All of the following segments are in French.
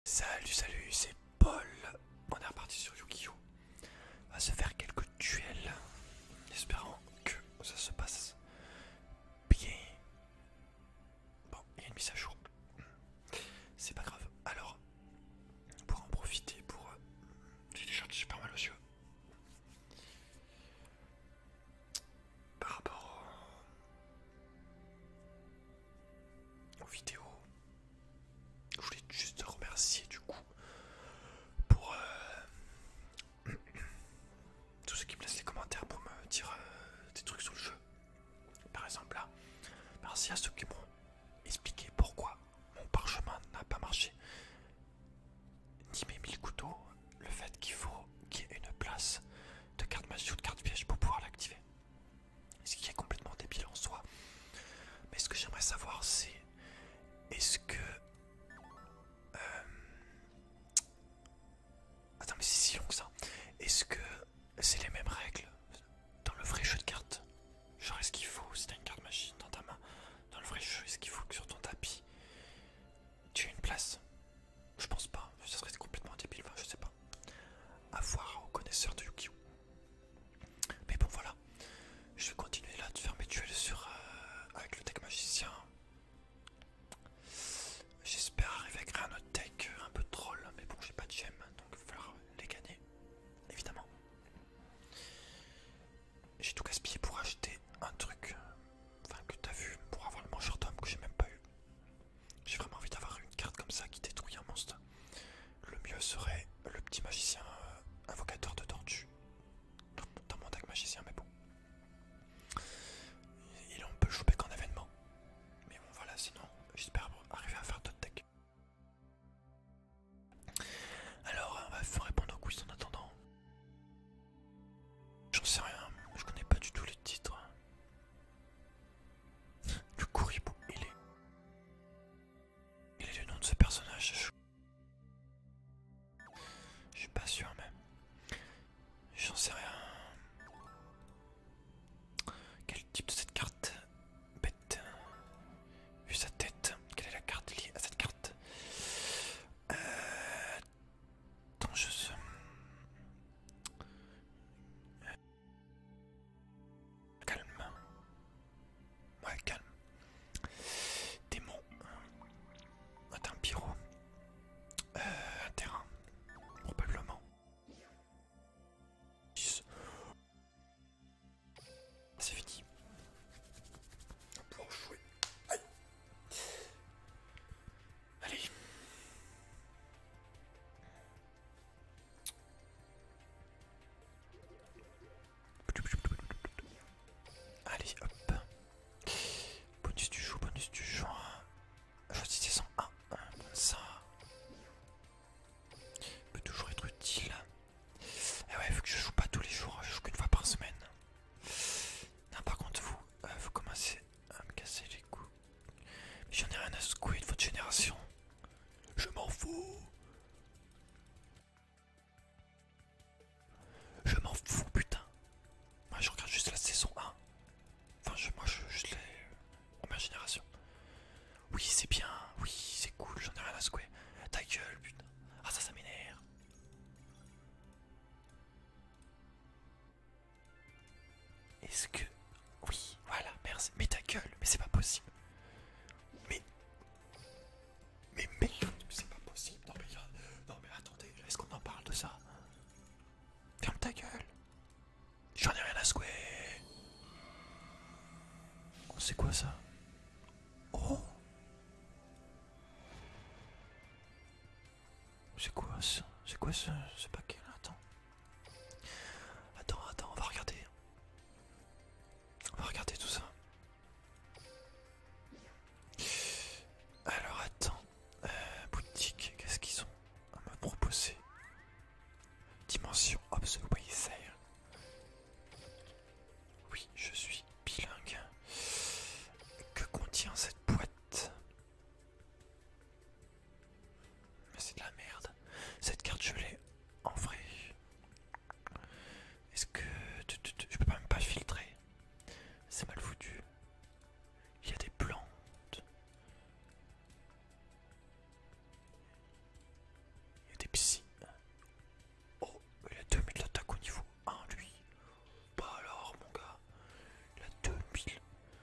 Salut, c'est Paul. On est reparti sur Yu-Gi-Oh! On va se faire quelques duels, espérant que ça se passe bien. Bon, il y a une mise à jour. C'est pas grave. Alors, pour en profiter, j'ai déjà super mal aux yeux. Par rapport aux vidéos, je voulais juste te remercier du coup pour tous ceux qui me laissent les commentaires pour me dire des trucs sur le jeu. Par exemple là, merci à ceux qui m'ont expliqué pourquoi mon parchemin n'a pas marché, ni mes 1000 couteaux, le fait qu'il faut qu'il y ait une place de carte magie ou de carte piège pour pouvoir l'activer. Ce qui est complètement débile en soi. Mais ce que j'aimerais savoir c'est, est-ce que... Attends mais c'est si long que ça. Est-ce que c'est les mêmes règles dans le vrai jeu de cartes? Genre est-ce qu'il faut, si t'as une carte magie dans ta main, dans le vrai jeu, est-ce qu'il faut que sur ton tapis tu aies une place? Je pense pas, ça serait complètement débile, enfin je sais pas. À voir aux connaisseurs de Yu-Gi-Oh! Mais bon voilà, je vais continuer là de faire mes duels avec le deck magicien. J'espère arriver avec un autre deck un peu troll, mais bon j'ai pas de gemme, donc il va falloir les gagner, évidemment. J'ai tout gaspillé pour acheter un truc, enfin que t'as vu, pour avoir le mangeur d'homme que j'ai même pas eu. J'ai vraiment envie d'avoir une carte comme ça qui détruit un monstre. Le mieux serait le petit magicien invocateur de tortue dans mon deck magicien, mais bon. On peut le choper qu'en événement. Mais bon voilà, sinon j'espère arriver à faire d'autres decks. Alors on va répondre au quiz en attendant. J'en sais rien, je connais pas du tout les titres. Le Kouribou, il est le nom de ce personnage. Je suis pas sûr même. J'en sais rien. Quel type de cette carte? Bête. Vu sa tête, quelle est la carte liée à cette carte? Dangeuse. Calme. Ouais, calme. Démon. Un pyro. Un terrain. Probablement. 10. C'est fini. On va pouvoir jouer. Aïe. Allez. Allez, hop. Bonus du jour. Choisissez 101. Ça peut toujours être utile. Et ouais, vu que je joue pas tous les jours, je joue qu'une fois par semaine. Non, par contre, vous commencez à me casser les coups. Mais j'en ai rien à secouer de votre génération. Je m'en fous. Je m'en fous, putain. Moi, je regarde juste la saison 1. Enfin, moi, je l'ai en ma génération. Oui, c'est bien. Oui, c'est cool. J'en ai rien à secouer. Ta gueule, putain. Ah, ça m'énerve. Est-ce que... Oui, voilà, merci. Mais ta gueule, mais c'est pas possible. Mais merde, c'est pas possible. Non mais attendez, est-ce qu'on en parle de ça? Ferme ta gueule. J'en ai rien à secouer. Oh, c'est quoi ça? Oh, c'est quoi ça? C'est quoi ce paquet là? Attends, on va regarder. On va regarder tout ça. Alors attends, boutique, qu'est-ce qu'ils ont à me proposer? Dimension Obserway Sale. Oui, je suis bilingue. Que contient cette boîte? Mais c'est de la merde. Cette carte je l'ai en vrai. Est-ce que... Je peux même pas filtrer. C'est mal foutu. Il y a des plantes. psy. Oh, il a 2000 d'attaque au niveau 1 lui. Bah alors mon gars, il a 2000.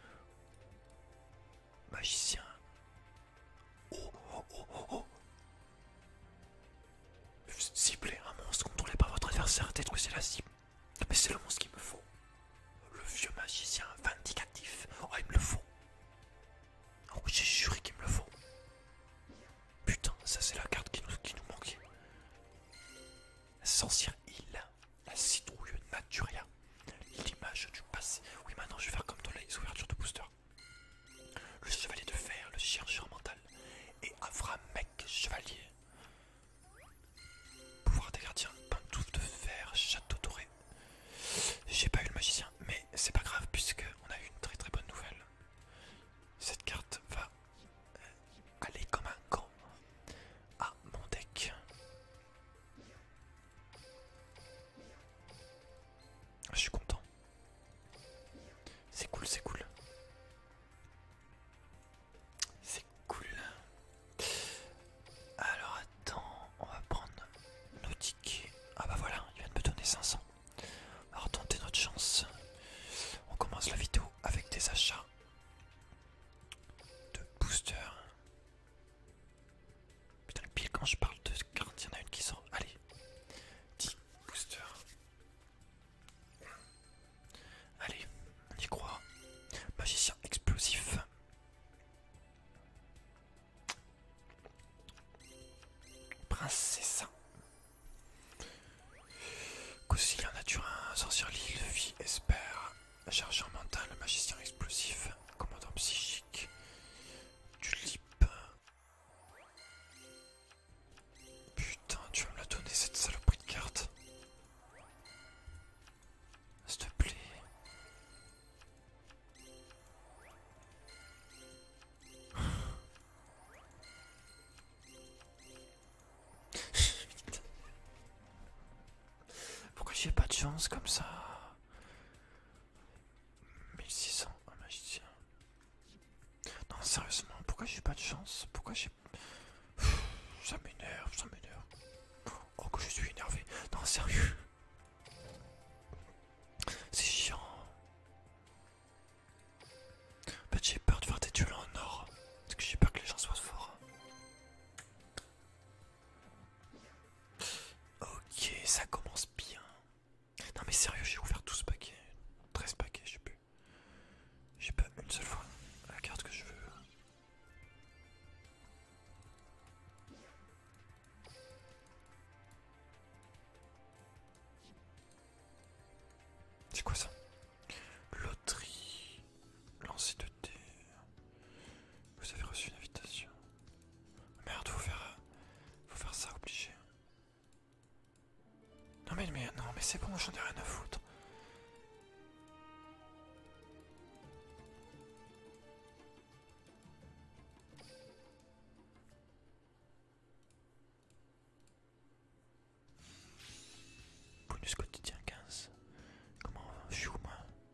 Magicien. Oh oh oh oh oh. Ciblez un monstre, contrôlé par votre adversaire, détruisez la cible. Mais c'est le monstre qu'il me faut. Le vieux magicien vindicatif. Oh, il me le faut. Oh, j'ai juré qu'il me le faut. Putain, ça c'est la carte qui nous manquait. La sorcière île, la citrouille Naturia, l'image du passé. Oui, maintenant je vais faire comme dans les ouvertures de booster. Le chevalier de fer, le chercheur mental. Et Avramek, chevalier. Pouvoir des gardiens, pantoufle de fer, château doré. J'ai pas eu le magicien, mais c'est pas grave puisque on a eu une très très bonne nouvelle. Cette carte va aller comme un gant à mon deck. Je suis content. C'est cool, c'est cool. C'est cool. Alors attends, on va prendre nos tickets. Ah bah voilà, il vient de me donner 500. On va tenter notre chance. On commence la vidéo avec des achats de boosters. Putain, le pire quand je parle de cartes, il y en a une qui sort. Allez, 10 boosters. Allez, on y croit. Magicien explosif. Princesse. Conciliant naturin, sorcière l'île, vie, espère. Chargeur mental, magicien explosif. Commandant psychique. Tulipe. Putain, tu vas me la donner cette saloperie de carte. S'il te plaît. Pourquoi j'ai pas de chance comme ça? 1600, un magicien. Non, sérieusement, pourquoi j'ai pas de chance? Pourquoi j'ai... Ça m'énerve, ça m'énerve. Oh, que je suis énervé. Non, sérieux. C'est chiant. En fait, j'ai peur de faire des duels en or. Parce que j'ai peur que les gens soient forts. Ok, ça commence bien. Non mais sérieux, j'ai ouvert 12 paquets. 13 paquets, je sais plus. J'ai pas une seule fois la carte que je veux. C'est quoi ça? Loterie. Lancer de dés. Vous avez reçu une invitation. Merde, faut faire ça obligé. Non mais non mais c'est bon, j'en ai rien à foutre. Bonus quotidien 15. Comment je suis où moi?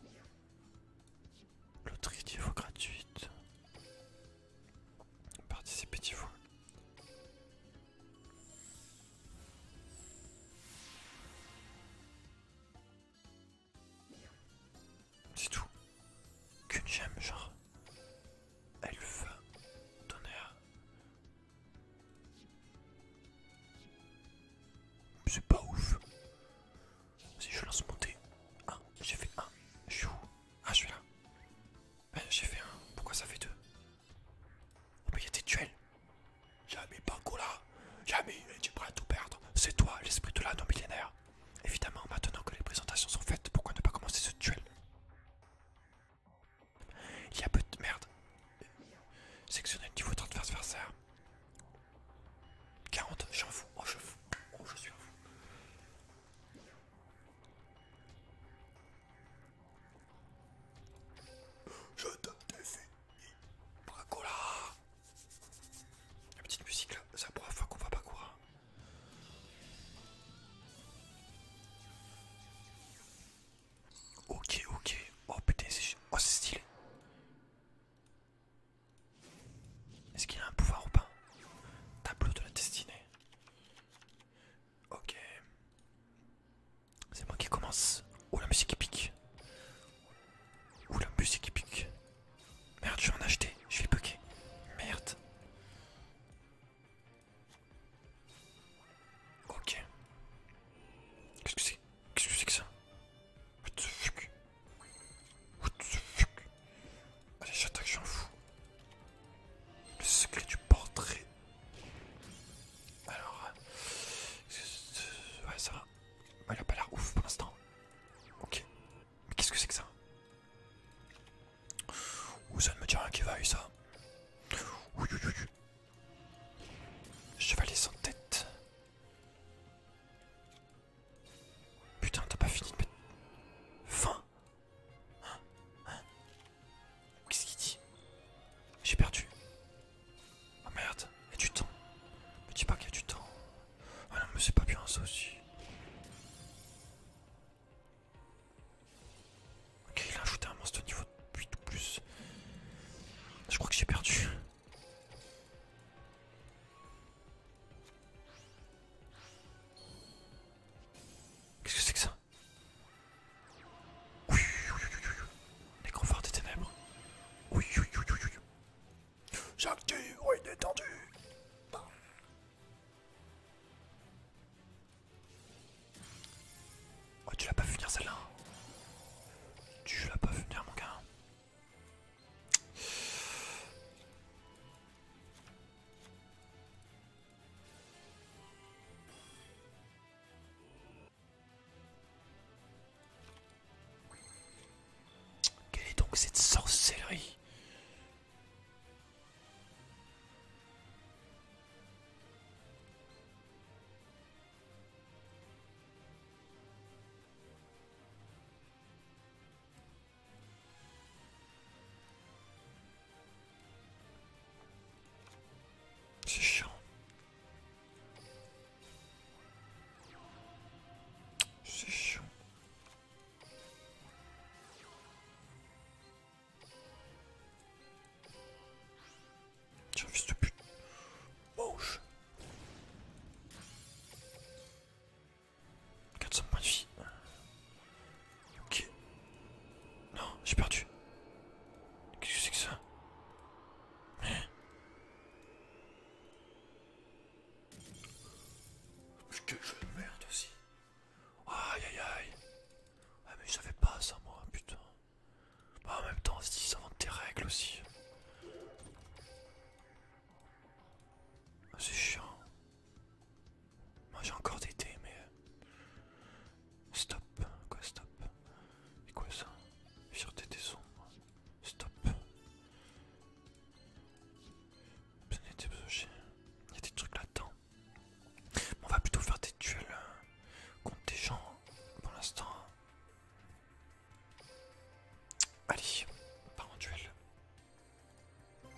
Loterie 10 fois gratuite. Participer 10 fois. C'est tout. Qu'une gemme, genre. Elle va donner à... C'est pas ouf. Si je lance mon dé. Ah, j'ai fait un. Je suis où? Ah, je suis là. Ben, j'ai fait un. Pourquoi ça fait deux? Oh, mais il y a des duels. Jamais pas là. Jamais, tu es prêt à tout perdre. C'est toi, l'esprit de l'anneau millénaire. Évidemment, maintenant que les présentations sont faites, pourquoi ne pas commencer ce duel? Il y a peu de merde. Sectionnel niveau de votre adversaire. 40, j'en fous. Oh, je fous. Oh, je suis un fou. Je te défie. Bracola. La petite musique là, c'est la première fois qu'on va pas courir. mince. Oh la musique qui pique. Oh la musique qui pique. Merde, je vais en acheter. Je vais bugger. Merde. Ok. Qu'est-ce que c'est? Qu'est-ce que c'est que ça? What the fuck? What the fuck? Allez, j'attaque, je m'en fous. Le secret du portrait. Alors. Ouais, ça va. Il a pas l'air ouf pour l'instant. Ok. Mais qu'est-ce que c'est que ça? Ouh, ça ne me dit rien qui vaille ça. Oui, oui, oui. Chevalier sans tête. Putain, t'as pas fini de mettre fin? Qu'est-ce qu'il dit? J'ai perdu. Oh merde, il y a du temps. Me dis pas qu'il y a du temps. Ah non, mais c'est pas bien ça aussi. Ok, il a ajouté un monstre de niveau 8 ou plus. Je crois que j'ai perdu. Qu'est-ce que c'est que ça? Oui, oui, oui, oui, oui. Nécrophore des ténèbres. Oui, oui, oui, oui, oui. J'active, oui, détendu. Oh, tu l'as pas vu venir celle-là. Tu l'as pas vu venir, mon gars. Quelle est donc cette sorcellerie? C'est chiant. C'est chiant. Tiens, fils de pute. Mange. 400 points de vie. Ok. Non, j'ai perdu. Qu'est-ce que c'est que ça? Quel jeu de merde aussi. Aïe aïe aïe. Ah mais je savais pas ça moi, putain. Bah en même temps, si ça invente des règles aussi. Ah, c'est chiant. Moi j'ai encore des dés mais... Stop. Quoi stop? Et quoi ça? Fierté des ombres. Stop. Planète objet. Il y a des trucs là-dedans. On va plutôt faire des duels contre des gens pour l'instant. Allez, on part en duel.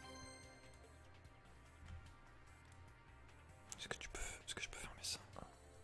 Est-ce que je peux fermer ça?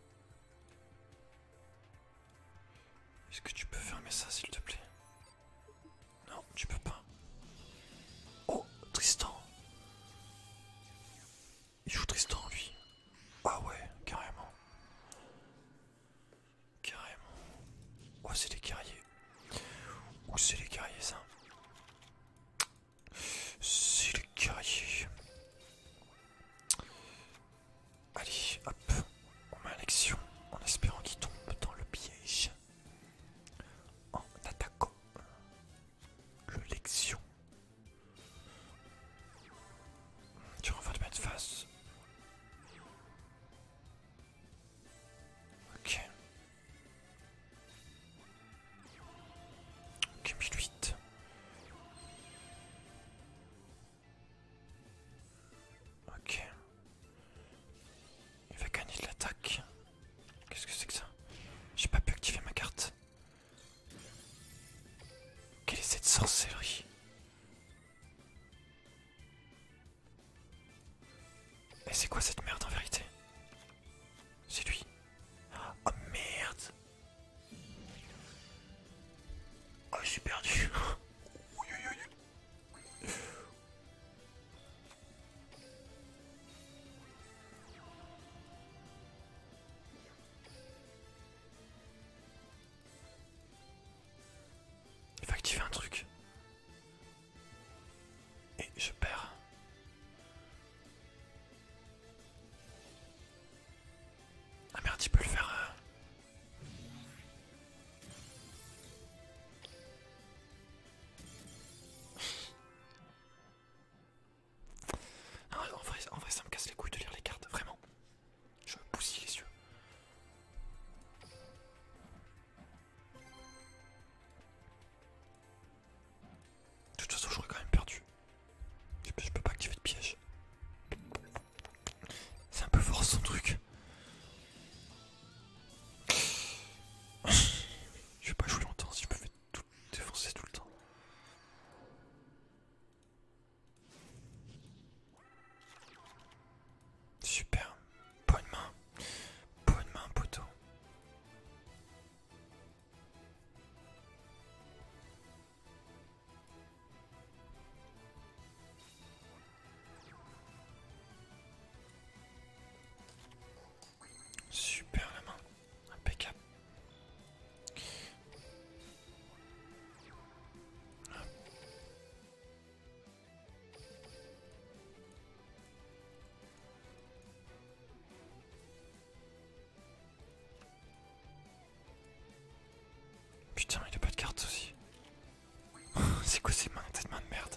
Putain, il a pas de carte aussi. C'est quoi ces mains, cette main de merde?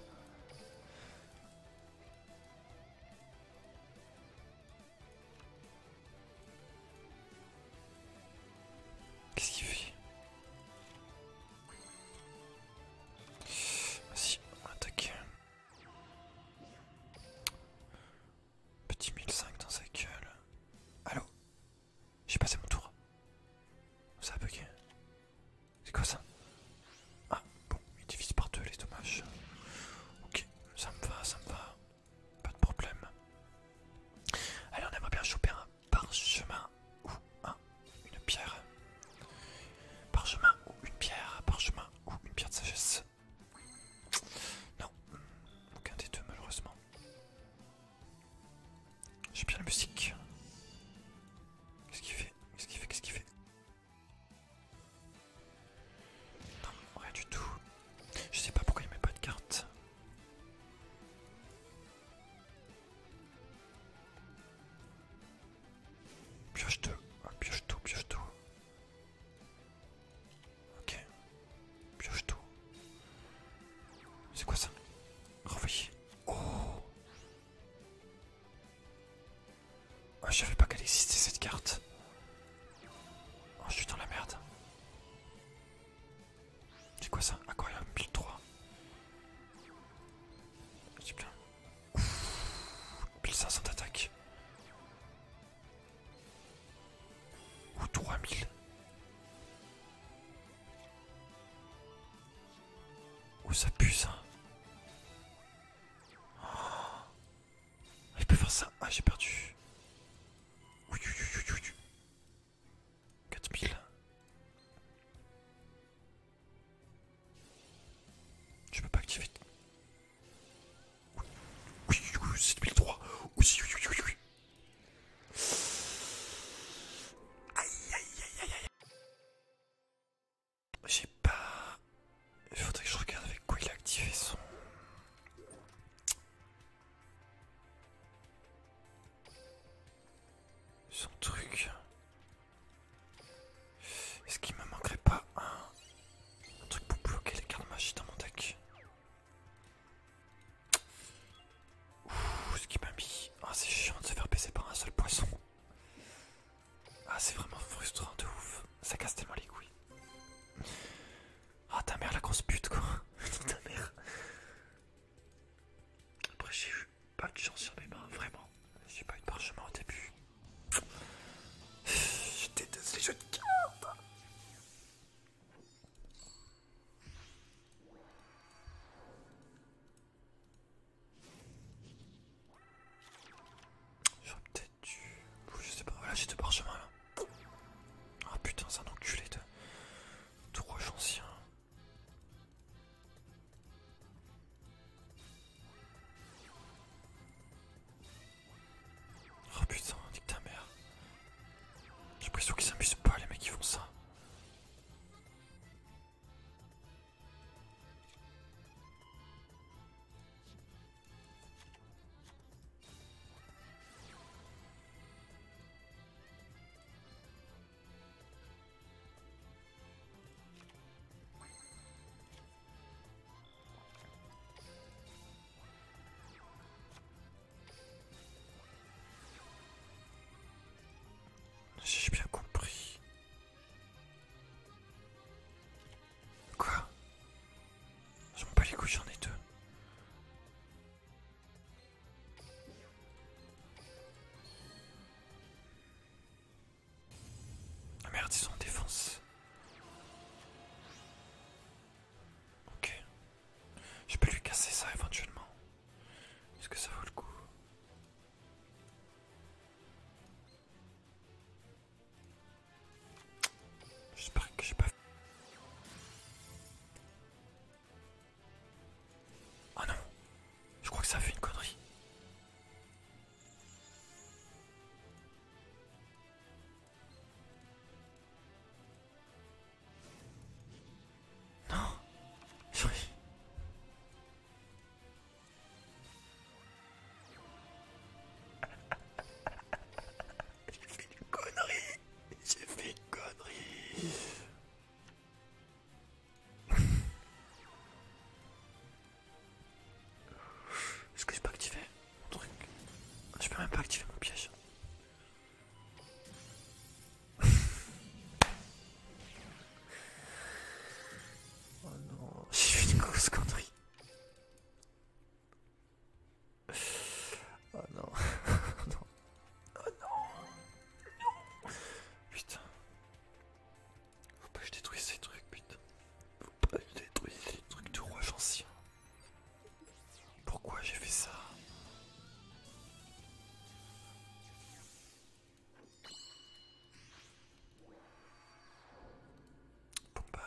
Qu'est-ce qu'il fait? Vas-y, on attaque. Petit 1005 dans sa gueule. Allô? J'ai passé mon tour. Ça a bugué. C'est quoi ça? Ah, bon, il divise par deux les dommages. Ok, ça me va, ça me va. Pas de problème. Allez, on aimerait bien choper un parchemin ou une pierre. Parchemin ou une pierre. Parchemin ou une pierre de sagesse. Non, aucun des deux malheureusement. J'ai bien la musique. Qu'est-ce qu'il fait? Qu'est-ce qu'il fait? Qu'est-ce qu'il fait? Non, rien du tout. Je sais pas pourquoi il met pas de carte. Pioche tout, pioche tout, pioche tout. Ok, pioche tout. C'est quoi ça? Renvoyer. Oh, je savais pas qu'elle existait cette carte. Oh, je suis dans la merde. C'est quoi ça? Aquarium 1003. C'est bien. 1500 d'attaque. Ou 3000. Oh, ça pue ça. Oh, il peut faire ça. Ah, j'ai perdu. Oui, oui, oui, oui, oui. 4000. Je peux pas activer. Oui, oui, oui, 7003. Oui, oui, oui, oui, oui. Aïe, aïe, aïe, aïe, aïe. J'ai pas... Il faudrait que je regarde avec quoi il a activé son truc. Est-ce qu'il me manquerait pas un truc pour bloquer les cartes magie dans mon deck? Ouh, ce qui m'a mis... Ah, c'est chiant de se faire baiser par un seul poisson. Ah, c'est vraiment frustrant de ouf. Ça casse tellement les couilles. Ah, ta mère la grosse pute quoi. Ta mère. Après j'ai eu pas de chance sur mes mains, vraiment. J'ai pas eu de parchemin au début. Je déteste les jeux de cartes. J'aurais peut-être dû... Je sais pas, voilà j'ai deux parchemins là. Ah putain, c'est un enculé de rouge ancien. Oh putain, nique ta mère. J'ai l'impression qu'ils s'amusent pas les mecs qui font ça. J'ai bien compris. Quoi? Je m'en bats les couilles, j'en ai deux. Ah merde, ils sont en défense. Ok. Je peux lui casser ça éventuellement. Est-ce que ça vaut le coup?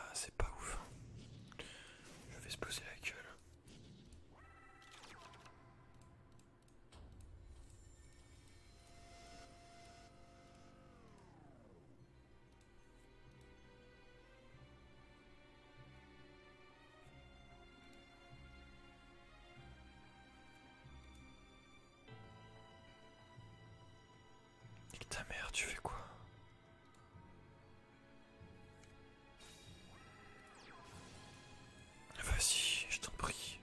c'est pas ouf. Je vais se poser la gueule. Nique ta mère, tu fais quoi? Vas-y, je t'en prie.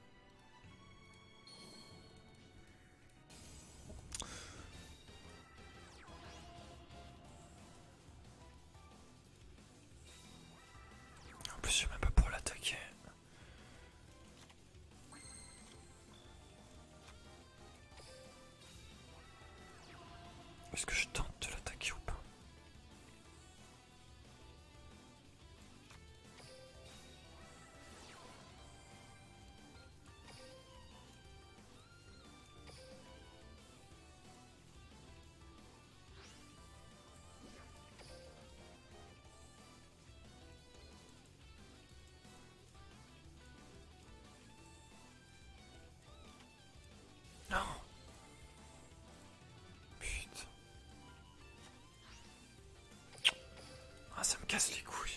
En plus, je sais même pas pour l'attaquer. Est-ce que je tente de l'attaquer ou pas? Non. Putain. Ah, ça me casse les couilles.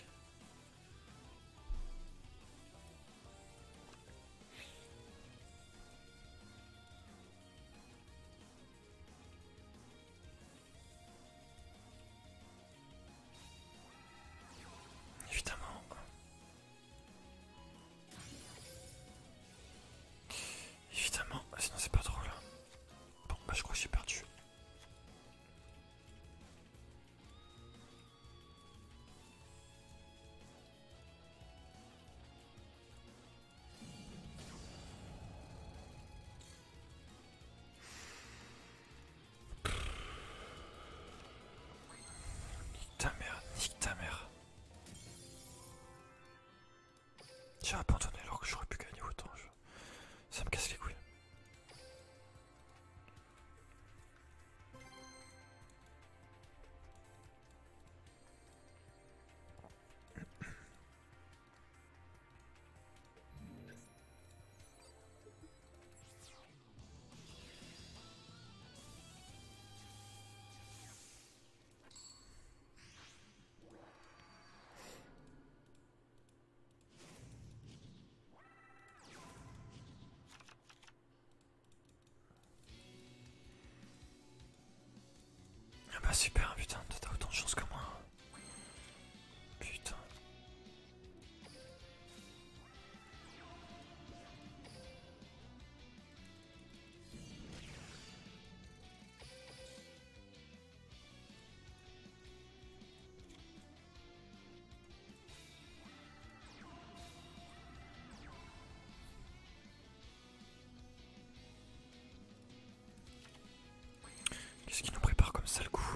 Évidemment. Évidemment, sinon c'est pas drôle. Bon, bah je crois que j'ai perdu. Nique ta mère, nique ta mère. J'ai abandonné alors que j'aurais pu gagner autant. Ça me casse les couilles. Ah bah super, putain, t'as autant de chance que moi. Putain. Qu'est-ce qui nous prépare comme ça le coup?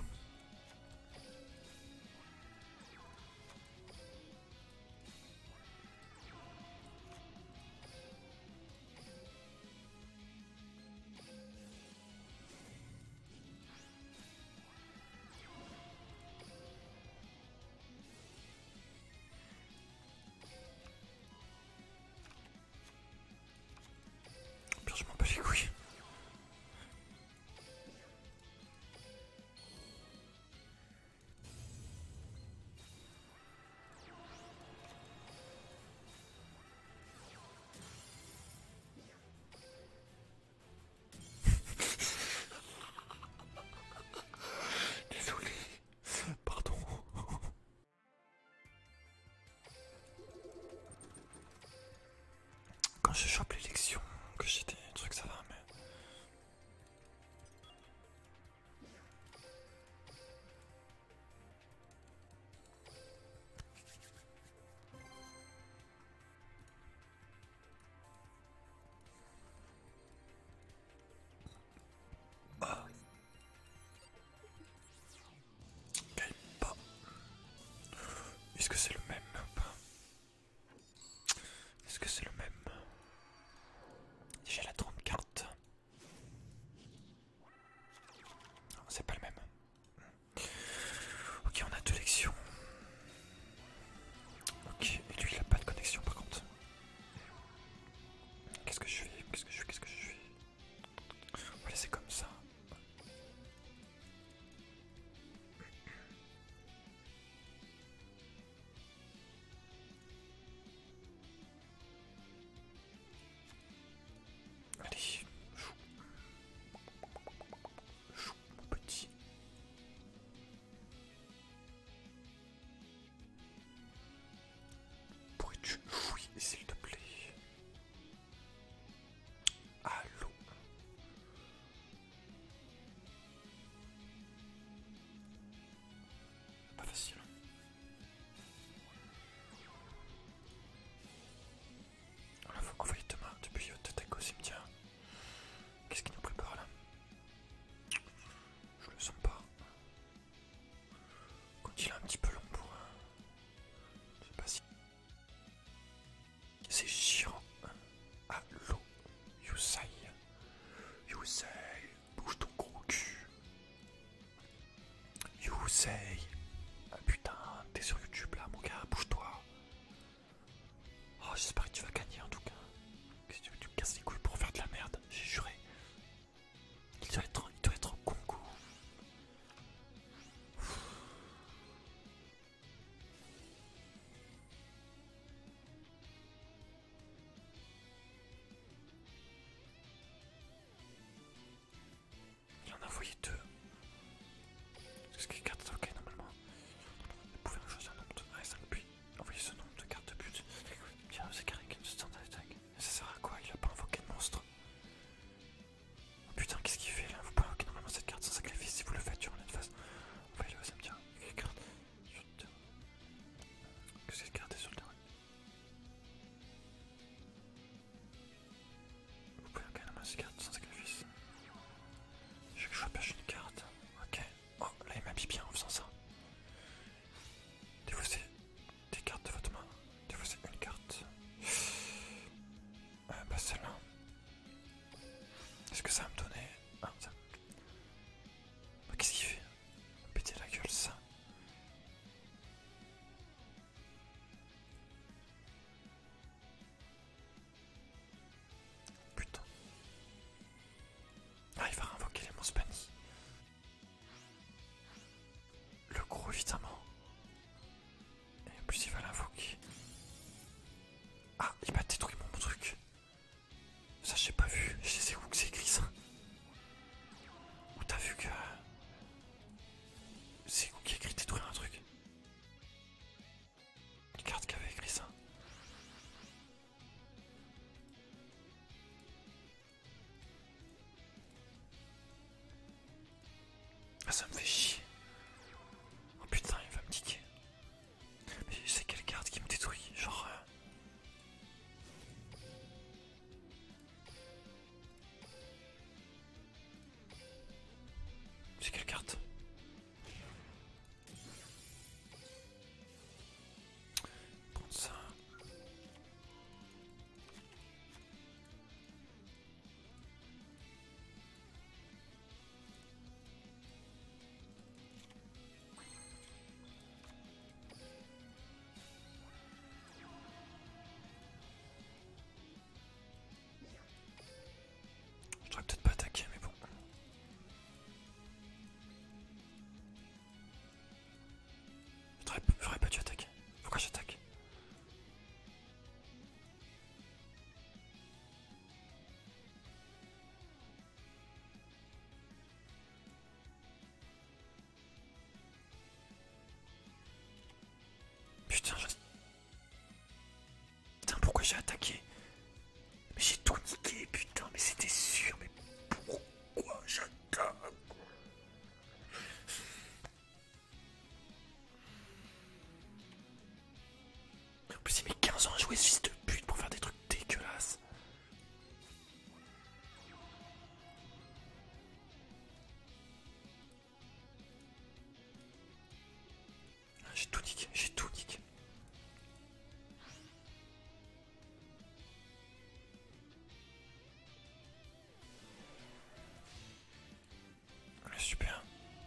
Pire, je m'en bats les couilles. Désolé. Pardon. Quand je chope l'élection, que j'ai des trucs, ça va, mais. Ah. Gagne pas. Est-ce que c'est le même ou pas? Est-ce que c'est le même? J'ai la 30 cartes. Non, c'est pas le même. Ok, on a deux lections. Ok. Rouseille. Ah putain, t'es sur YouTube là, mon gars, bouge-toi. Oh, j'espère que tu vas gagner en tout cas. Qu'est-ce que tu me casses les couilles pour faire de la merde, j'ai juré. Il doit être en Congo. Il en a envoyé deux. Est-ce que les cartes, ok, normalement. Vous pouvez choisir un nombre de 1 et 5 puis envoyer ce nombre de cartes de but. Bien, c'est carré de standard attack. Ça sert à quoi? Il a pas invoqué de monstre. Oh putain, qu'est-ce qu'il fait là? Vous pouvez invoquer normalement cette carte sans sacrifice. Si vous le faites durant une phase, envoyez-le au cimetière. Quelle carte? Que cette carte est sur le terrain. Vous pouvez invoquer normalement cette carte sans sacrifice. Je pêche une carte. Ok. Oh, là il m'habille bien en faisant ça. Défaussez des cartes de votre main. Défaussez une carte. Bah celle-là. Est-ce que ça va me donner... Ah, ça... Bah, qu'est-ce qu'il fait? Péter la gueule, ça. Putain. Ah, il va réinvoquer les monstres bannis. Le gros, évidemment. Et en plus, il va l'invoquer. Ah, il m'a détruit mon truc. Ça, j'ai pas vu. Je sais où que c'est écrit ça. Ou t'as vu que... C'est où qui a écrit détruire un truc? Une carte qui avait écrit ça. Ah, ça me fait chier. Oh putain, il va me niquer. Mais je sais quelle carte qui me détruit. Genre... C'est quelle carte? Prendre ça. Je devrais peut-être pas attaquer, mais bon. J'aurais pas dû attaquer. Pourquoi j'attaque? Putain, putain, pourquoi j'ai attaqué? Mais j'ai tout niqué, putain, mais c'était sûr, mais pourquoi j'attaque? En plus, il met 15 ans à jouer ce fils de pute pour faire des trucs dégueulasses. J'ai tout niqué, j'ai tout niqué. Ouais, super.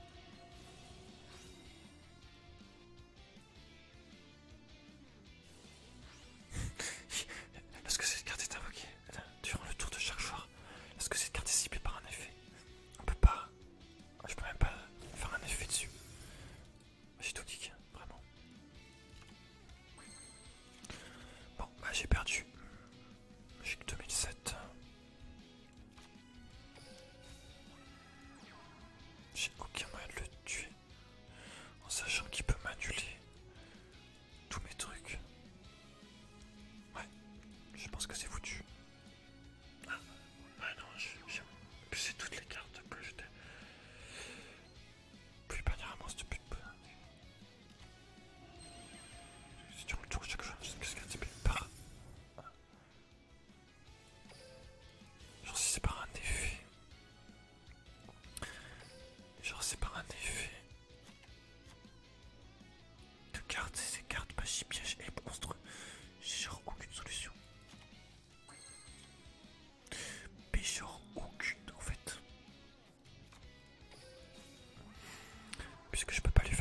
Lorsque cette carte est invoquée durant le tour de chaque joueur, lorsque cette carte est ciblée par un effet, on peut pas... Je peux même pas faire un effet dessus. J'ai tout niqué, vraiment. Bon, bah j'ai perdu. J'ai que 2007. J'ai aucun moyen de le tuer. En sachant qu'il peut m'annuler tous mes trucs. Ouais, je pense que c'est foutu. Ah, ouais non, j'ai poussé toutes les cartes que j'étais. Plus bannir à moi cette pute. C'est durant le tour chaque jour, qu'est-ce qu'elle s'appelle par... Genre si c'est par un effet. Genre c'est par un effet. De cartes, ces cartes, magie, piège et monstre. J'ai genre aucune solution. Mais genre aucune en fait. Puisque je peux pas lui faire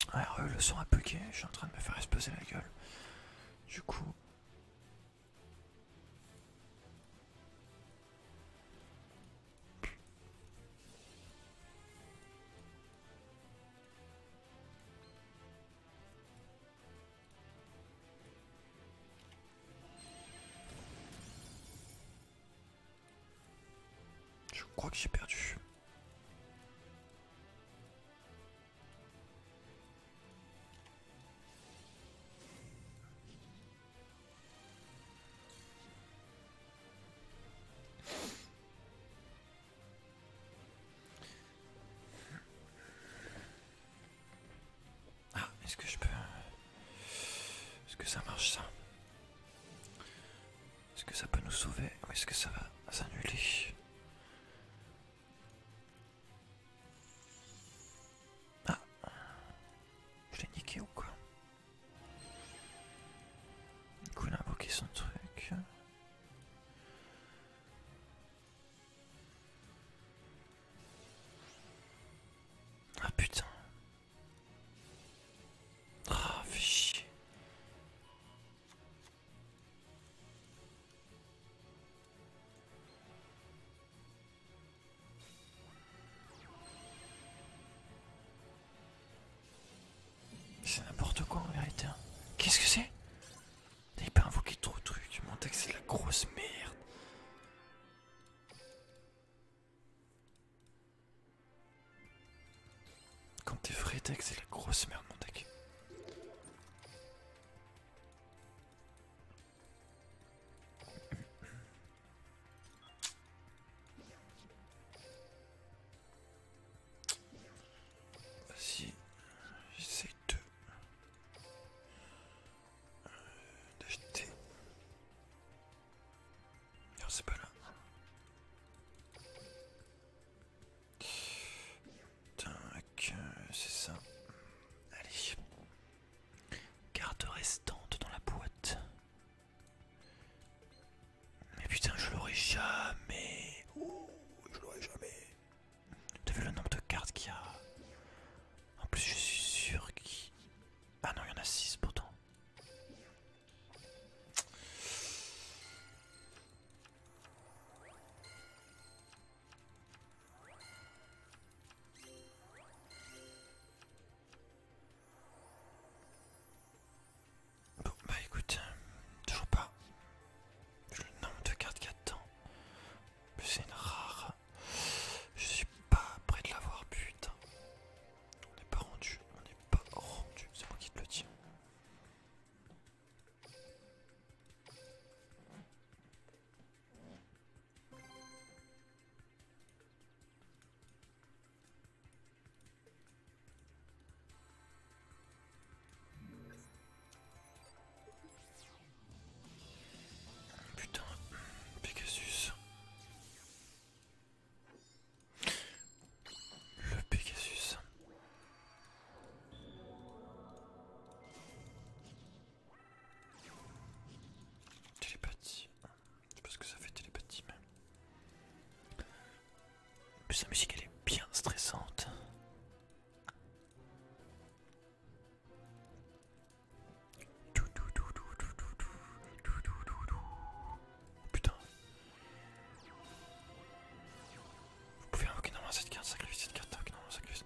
Alors le son a bugué, je suis en train de me faire exploser la gueule. Du coup... Je crois que j'ai perdu. Ah, est-ce que je peux... Est-ce que ça marche ça? Est-ce que ça peut nous sauver ou est-ce que ça va s'annuler? Ah, je l'ai niqué ou quoi? Du coup il a invoqué son truc. Ah putain. Ah, fais chier. C'est n'importe quoi en vérité. Hein. Qu'est-ce que c'est? T'avais pas invoqué trop de trucs. Mon texte c'est de la grosse merde. Quand t'es vrai texte c'est de la grosse merde mon deck. Vas-y, j'essaie d'acheter. Non, c'est pas là. Tac, c'est ça. Allez. Carte restante dans la boîte. Mais putain, je l'aurai jamais. Ouh, je l'aurai jamais. T'as vu le nombre de cartes qu'il y a? En plus, je suis sûr qu'il... Ah non, il y en a 6 pourtant. Bon, bah écoute, toujours pas. Vu le nombre de cartes qu'il y a dedans. Plus c'est une rare. Je suis pas près de l'avoir, putain. On n'est pas rendu, on n'est pas rendu. C'est moi qui te le dis. Putain, Pegasus. Le Pegasus. Télépathie. Je sais pas ce que ça fait télépathie, mais... En plus la musique elle est bien stressante. Putain. Vous pouvez invoquer normalement cette carte, sacrifier cette carte, invoquer normalement sacrifier.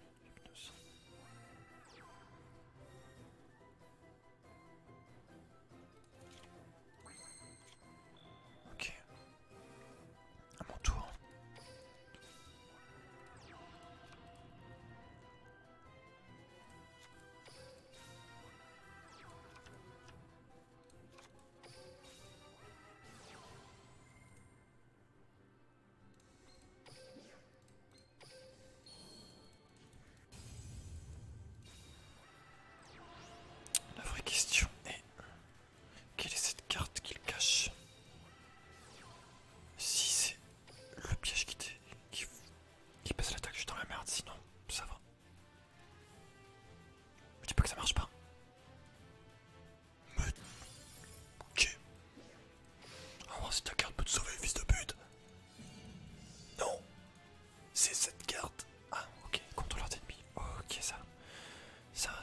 Ok. À mon tour. La vraie question est... Quelle est cette carte qu'il cache? Si c'est le piège qui passe l'attaque, je suis dans la merde, sinon ça va. Je dis pas que ça marche pas. Mais... Ok. On va voir si ta carte peut te sauver, fils de pute. Non. C'est cette carte. Ah, ok, contrôleur d'ennemis. Ok, ça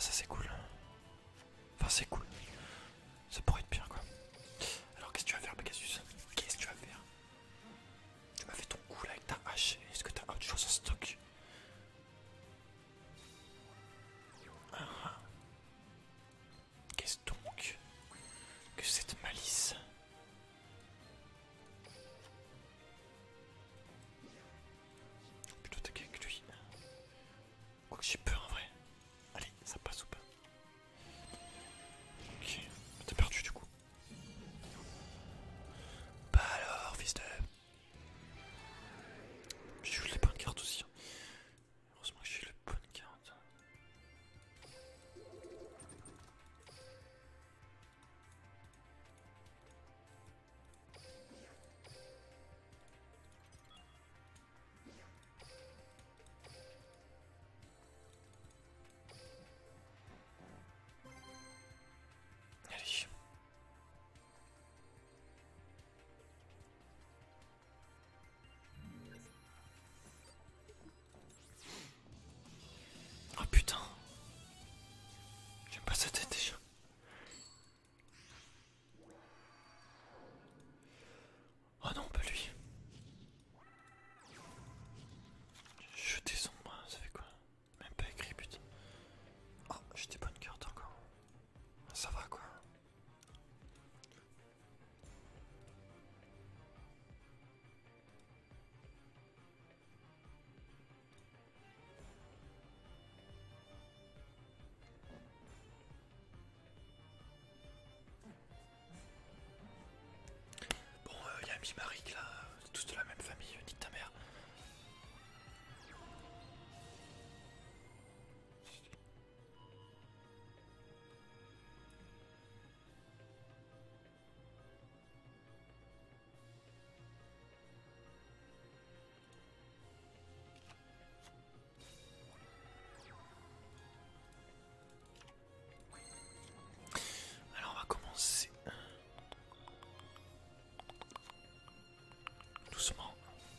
putain. J'aime pas sa tête déjà. Oh non, pas lui. Jeter son bras, ça fait quoi? Même pas écrit, putain. Oh, j'étais pas une carte encore. Ça va quoi. Bon, y a Mimaric là, tous de la même famille, nique ta mère. Alors on va commencer doucement.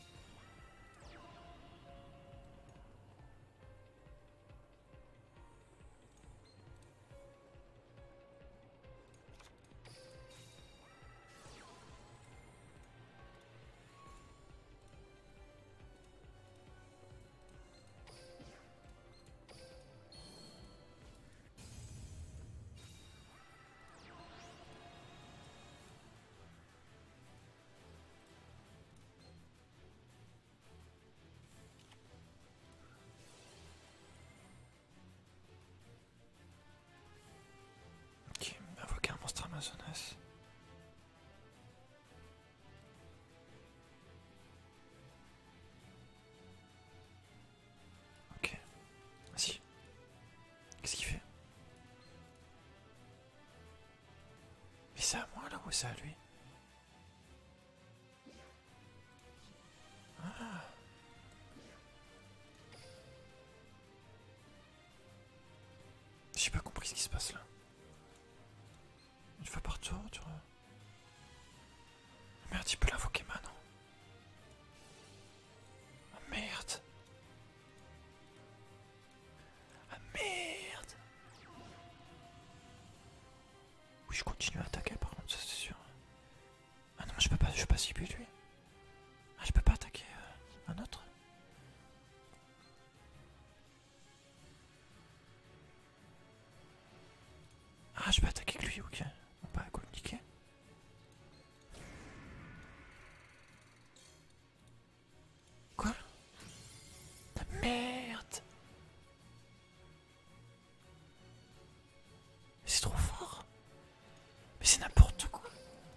Ok, invoquer un monstre Amazonas. Ok, vas-y. Qu'est-ce qu'il fait? Mais c'est à moi là ou c'est à lui? Ah. J'ai pas compris ce qui se passe là. Une fois par tour, tu vois. Merde, il peut l'invoquer maintenant. Ah merde. Ah merde. Oui, je continue à attaquer par contre, ça c'est sûr. Ah non, je peux pas cibler lui. Ah, je peux pas attaquer un autre. Ah, je peux attaquer que lui, ok. Bon bah, go, nickel. Quoi? Ah merde. C'est trop fort. Mais c'est n'importe quoi.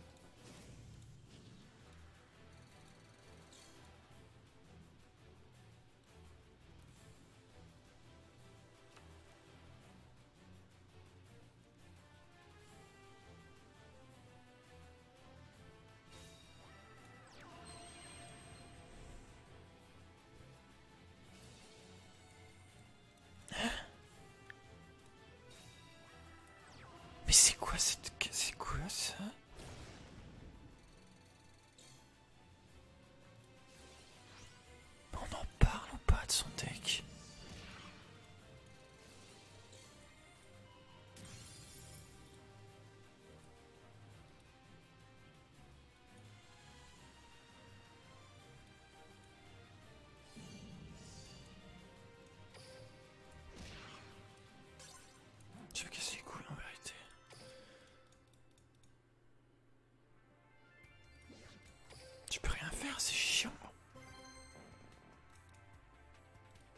Mais c'est quoi cette... C'est quoi ça? On en parle ou pas de son deck? Je vais casser les couilles en vérité. Tu peux rien faire, c'est chiant.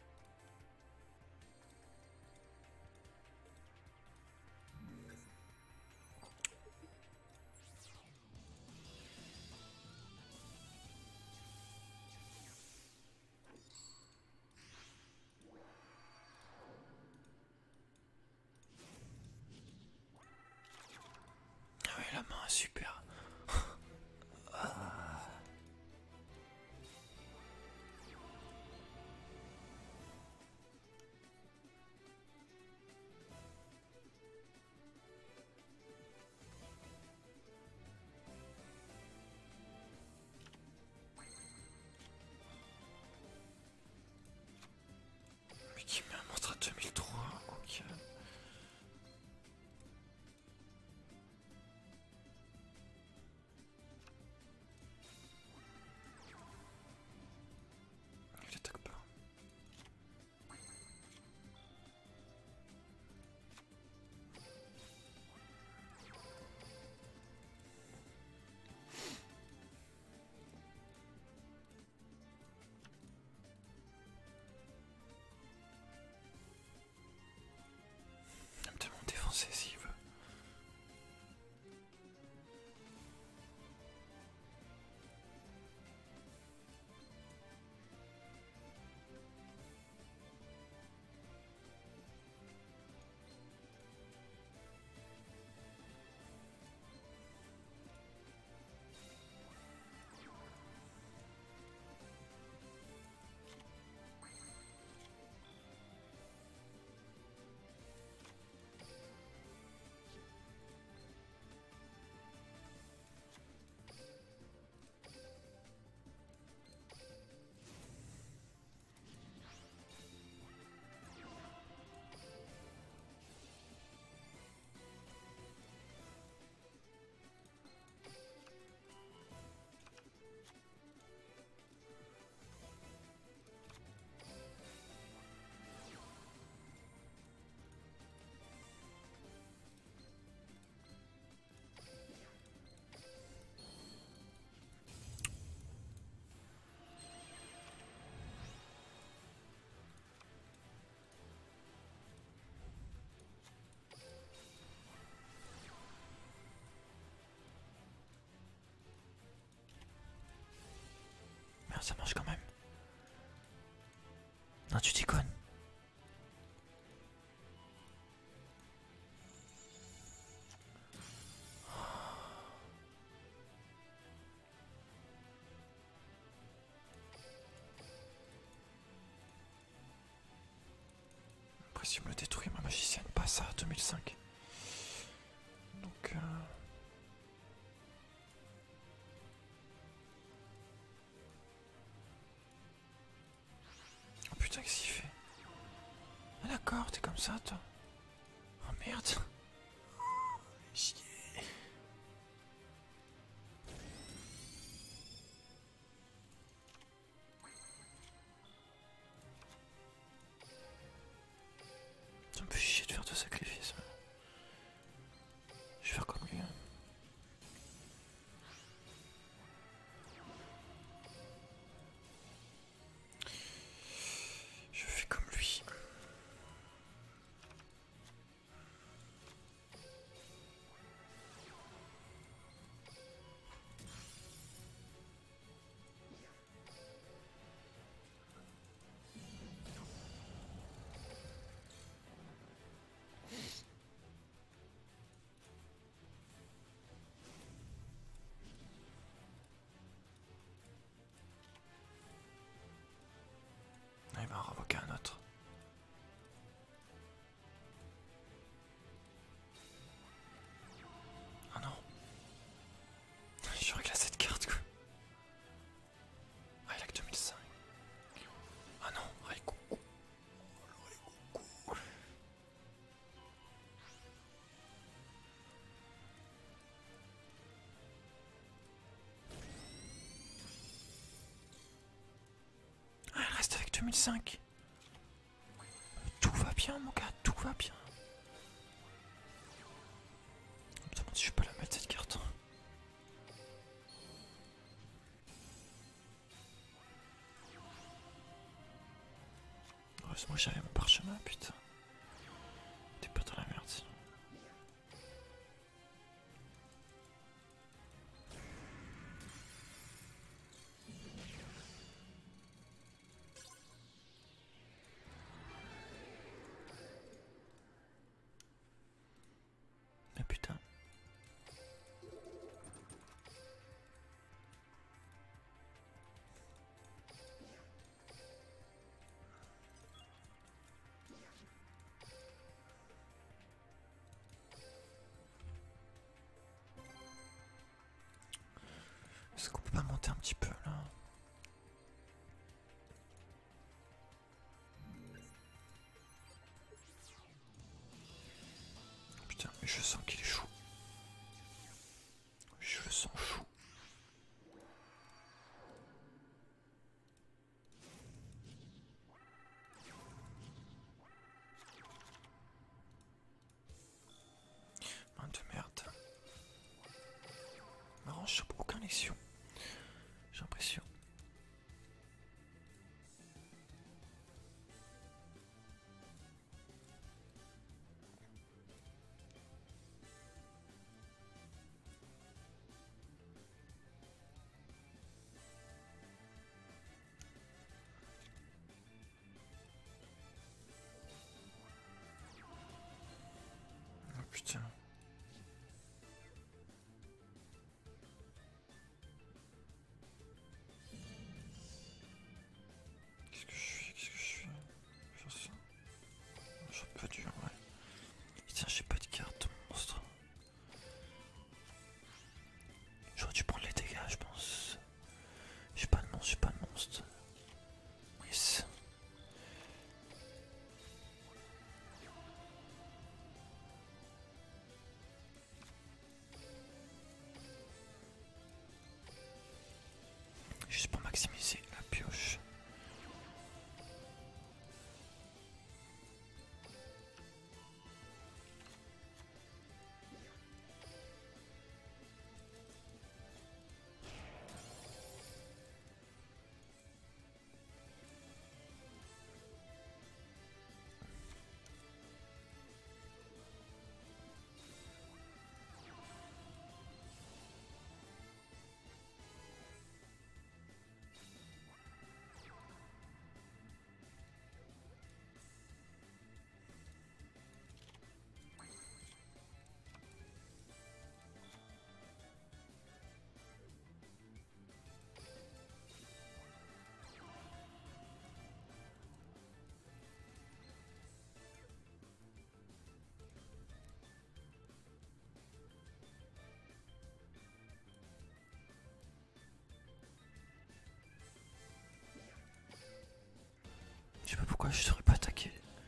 ça marche quand même. Non, tu déconnes. Après, si me le détruit, ma magicienne passe à 2005. Donc... Oh putain, qu'est-ce qu'il fait? Ah d'accord, t'es comme ça, toi. Oh merde. Chier. Ça me fait chier de faire de sacrifices. Je vais faire comme lui. Hein. Je fais comme lui. Il va en revoquer un autre. Oh non. J'aurais que cette carte quoi. Ah il a que 2005. Ah non, Raikou. Ah il reste avec 2005. Tout va bien mon gars, tout va bien. Je me demande si je peux la mettre cette carte. Heureusement que j'avais mon parchemin, putain. T'es pas dans la merde sinon. Mais putain. Est-ce qu'on peut pas monter un petit peu là? Putain, mais je sens qu'il est chou. Je le sens chou. Main de merde. Marrant, je chope aucun lexion. J'ai l'impression. Oh putain. Qu'est-ce que je suis? Qu'est-ce que je suis? J'en sais. J'en peux dur, ouais. Tiens, j'ai pas de carte monstre. J'aurais dû prendre les dégâts, je pense. J'ai pas de monstre, j'ai pas de monstre. Yes. Juste pour maximiser la pioche. Pourquoi je saurais pas attaquer?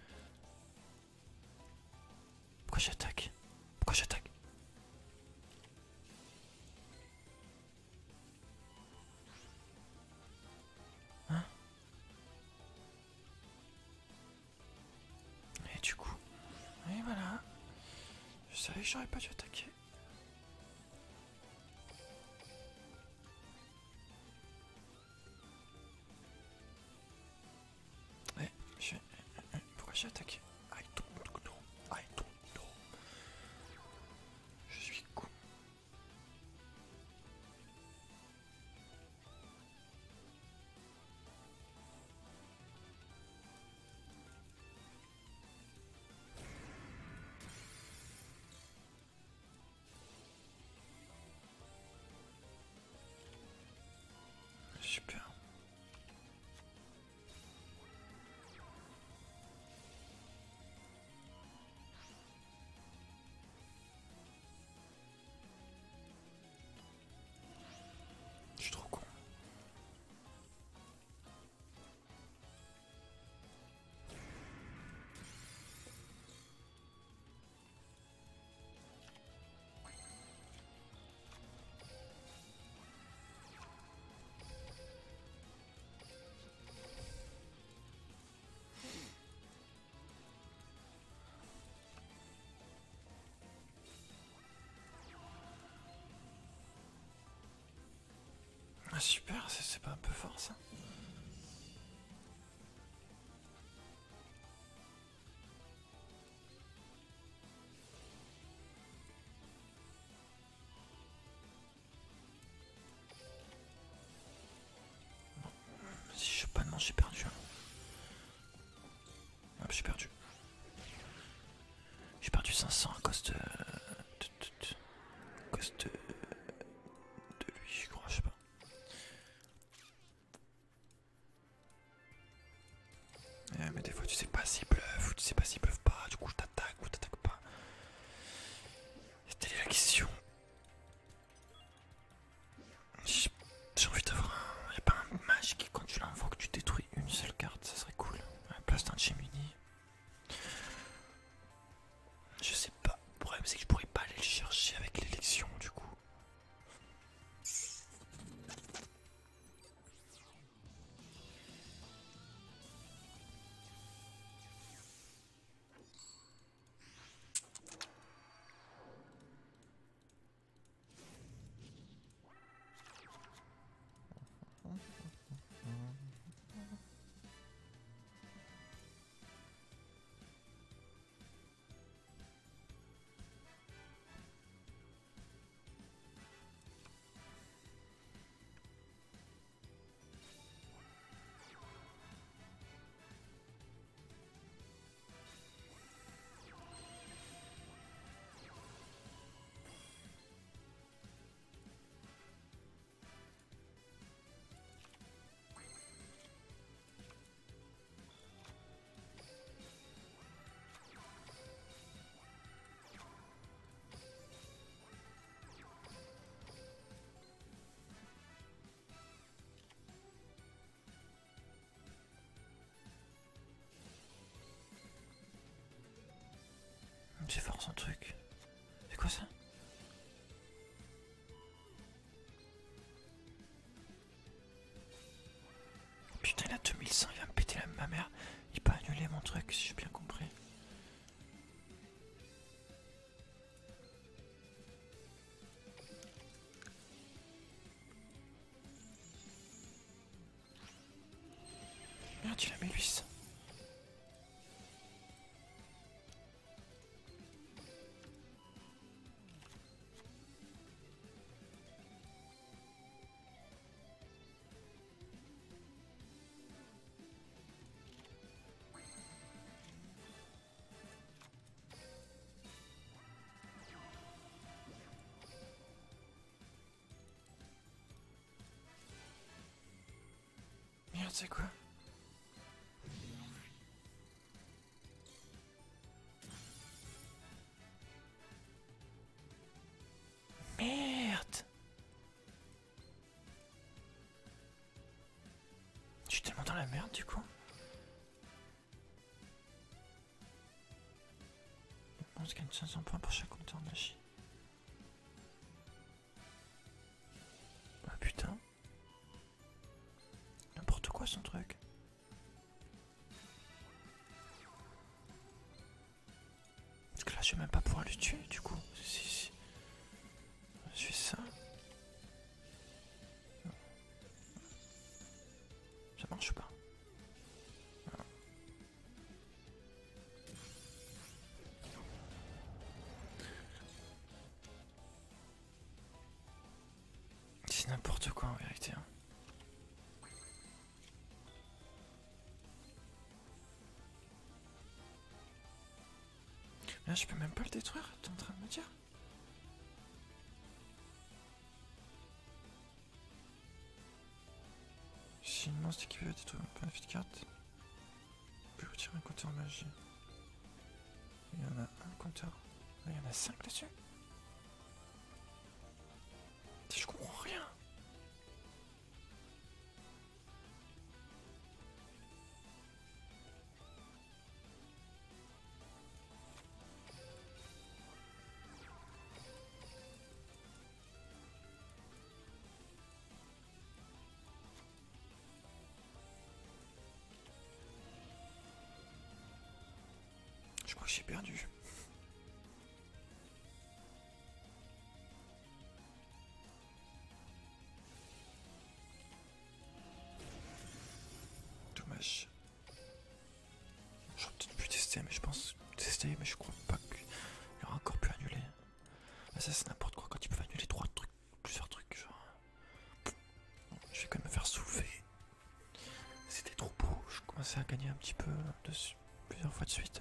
Pourquoi j'attaque? Pourquoi j'attaque? Hein? Et du coup, et voilà. Je savais que j'aurais pas dû attaquer. Ouais, pourquoi j'ai attaqué? I don't know. I don't know. Je suis con. Super. Je suis trop con. Ah super, c'est pas un peu fort ça? Si je sais pas, non, j'ai perdu. Hop, j'ai perdu. J'ai perdu 500 à cause à cause de lui, je crois, je sais pas. Mais des fois, tu sais pas s'il pleuve ou tu sais pas s'il pleuve pas, du coup, je t'attaque ou t'attaque pas. C'était la question. J'ai envie d'avoir un. Y'a pas un mage qui, quand tu l'invoques, tu détruis une seule carte, ça serait cool. À la place d'un Gemini. Je sais pas. Le problème, c'est que je pourrais pas aller le chercher avec l'élection, du coup. J'ai fort son truc. C'est quoi ça? Putain, il a 2100, il va me péter ma mère. Il peut annuler mon truc, si j'ai bien compris. Merde, il a mis 800. Merde, c'est quoi? Merde! Je suis tellement dans la merde du coup. On se gagne 500 points pour chaque compteur de magie. Ah putain. N'importe quoi son truc. Parce que là je vais même pas pouvoir le tuer du coup. Si. Je fais ça. Ça marche pas. C'est n'importe quoi en vérité. Hein. Là je peux même pas le détruire, t'es en train de me dire? Si une monstre qui veut détruire un point de carte, on peut retirer un compteur magie. Il y en a un compteur. Il y en a 5 là-dessus. Je comprends rien. Je crois que j'ai perdu. Dommage. J'aurais peut-être pu tester, mais je pense tester, mais je crois pas qu'il y aura encore pu annuler. Ah, ça c'est n'importe quoi quand ils peuvent annuler 3 trucs, plusieurs trucs, genre. Bon, je vais quand même me faire soulever. C'était trop beau, je commençais à gagner un petit peu dessus plusieurs fois de suite.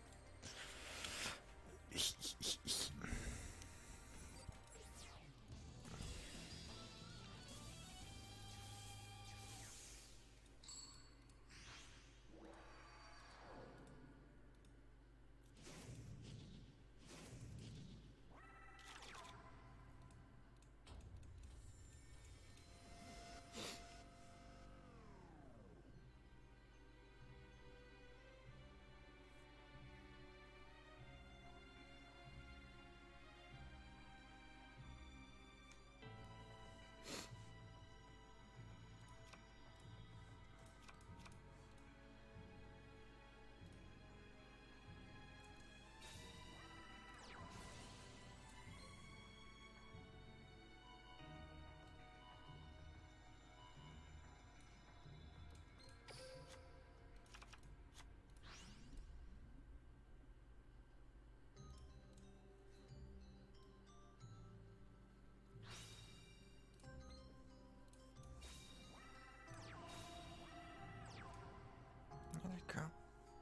D'accord.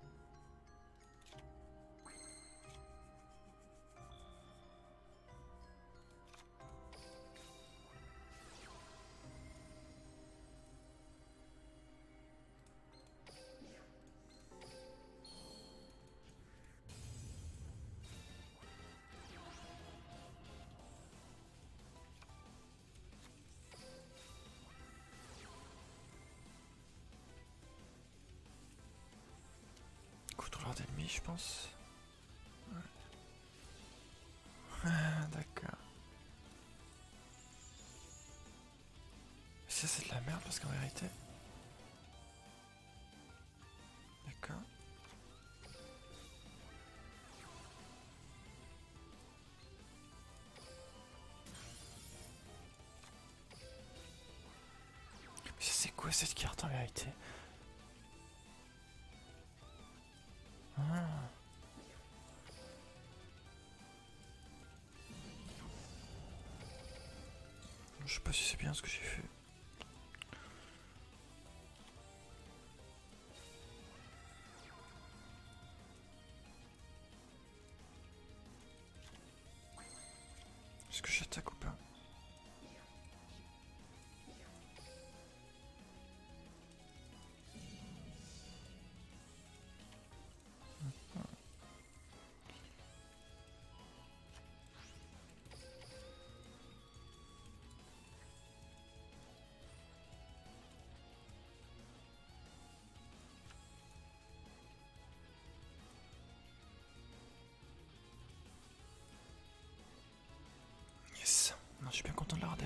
Contrôleur d'ennemis, je pense. Ouais. Ah, d'accord. Ça, c'est de la merde parce qu'en vérité. D'accord. Mais ça, c'est quoi cette carte en vérité? Ah. Je sais pas si c'est bien ce que j'ai fait. Est-ce que j'attaque ou pas?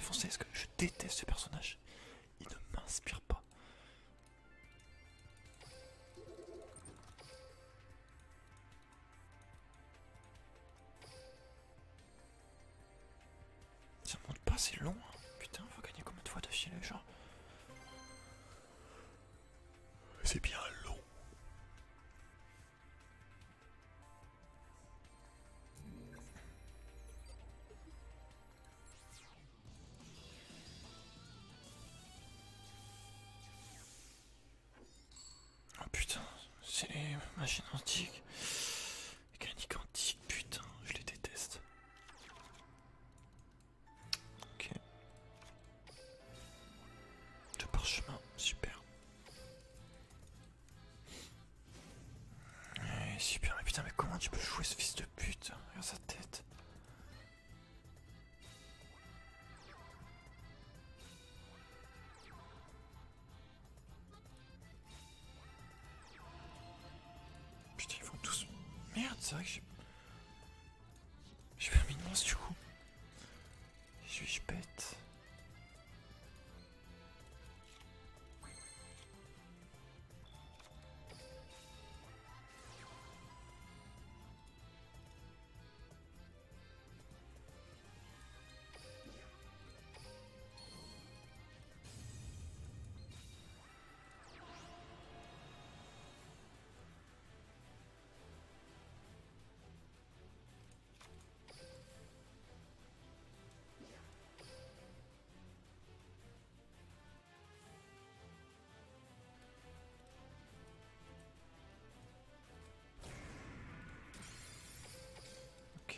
défoncer parce que je déteste ce personnage. Il ne m'inspire pas. Ça monte pas, c'est long. Hein. Putain, faut gagner combien de fois d'affilée, genre. C'est bien long. Oh putain, c'est les machines antiques. Mécanique antique, putain, je les déteste. Ok. De parchemin, super. Ouais, super, mais putain, mais comment tu peux jouer ce fils de pute? Regarde sa tête. Putain, ils vont tous. Merde, c'est vrai que j'ai pas mis de monstre du coup. Suis-je bête? Ok.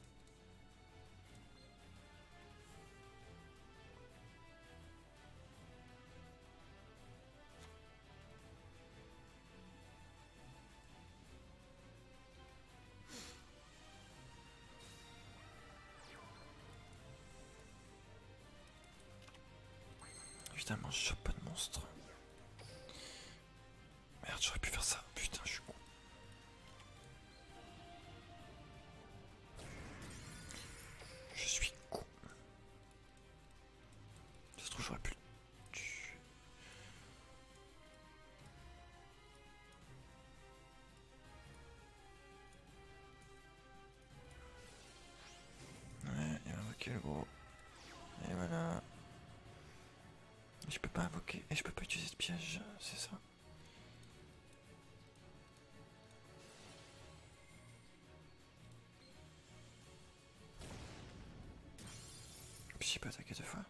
Évidemment, je chope pas de monstre. Merde, j'aurais pu faire ça. Putain, je suis con. Je suis con. Ça se trouve, j'aurais pu le tuer. Ouais, il va invoquer le gros. Et voilà. Je peux pas invoquer. Et je peux pas utiliser de piège, c'est ça? Puis j'ai pas attaqué deux fois.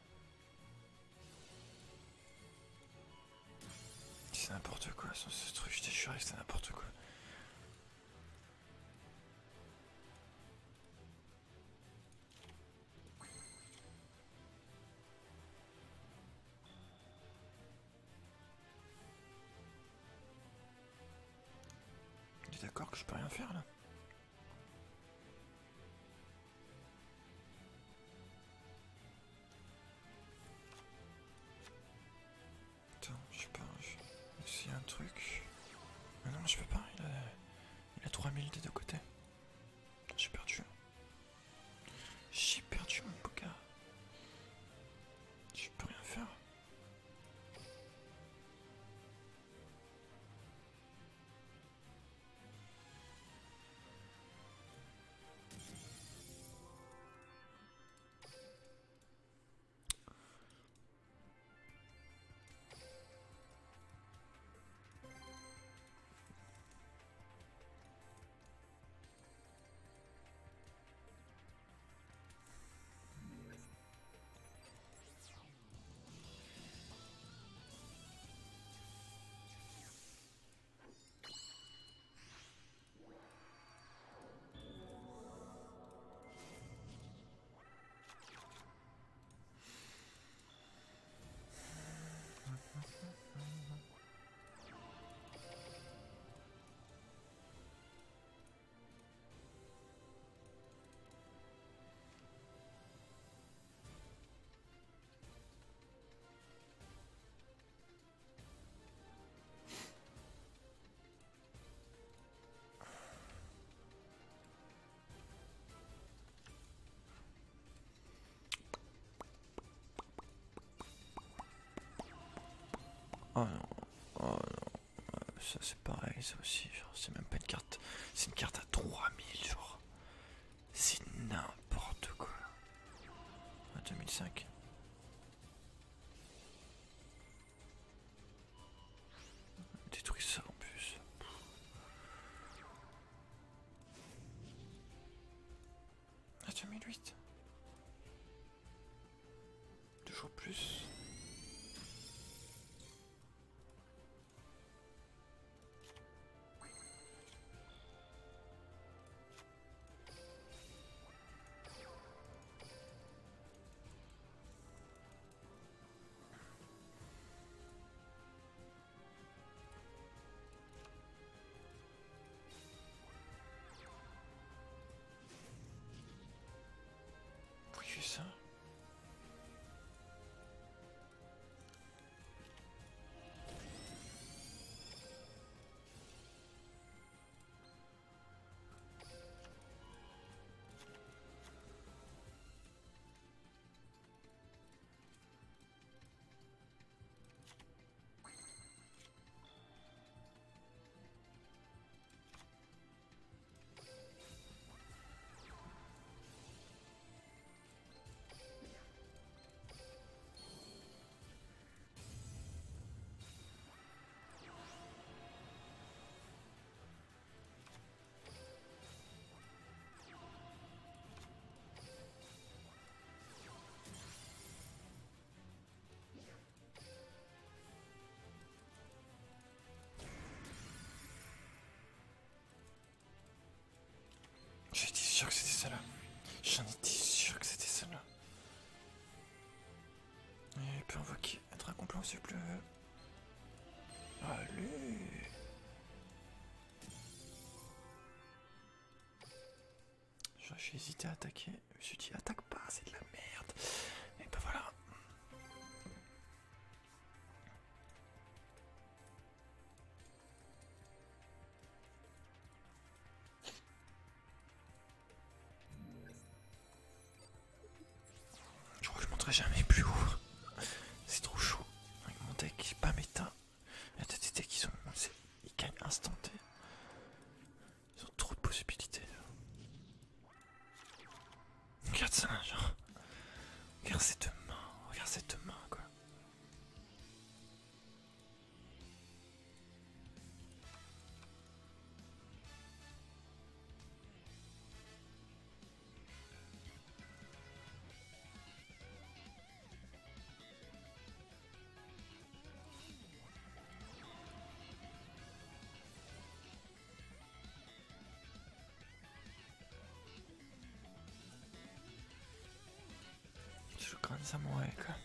C'est n'importe quoi, ce truc, je t'ai juré que c'est n'importe quoi. Tu es d'accord que je peux rien faire là? Attends, je sais pas, s'il y a un truc. Mais non, je peux pas, il a 3000 des deux côtés. J'ai perdu. J'ai perdu mon poker. Je peux rien faire. Oh non, oh non, ça c'est pareil, ça aussi, genre c'est même pas une carte, c'est une carte à 3000 genre, c'est n'importe quoi. À 2005. Détruis ça en plus. À 2008. Toujours plus. Pourquoi il fait ça? J'étais sûr que c'était celle-là. J'en étais sûr que c'était celle-là. Et il peut invoquer un dragon blanc s'il pleut. Allez. J'ai hésité à attaquer. Je me suis dit attaque pas, c'est de la merde. Et ben voilà. Je crois que je monterai jamais plus haut. C'est trop chaud. Avec mon deck, pas méta. Il y a des decks qui sont. Ils gagnent instanté. Ils ont trop de possibilités. Regarde ça, genre. Regarde ces deux mains. Regarde ces deux mains, quoi. Je le crâne samouraï, quoi.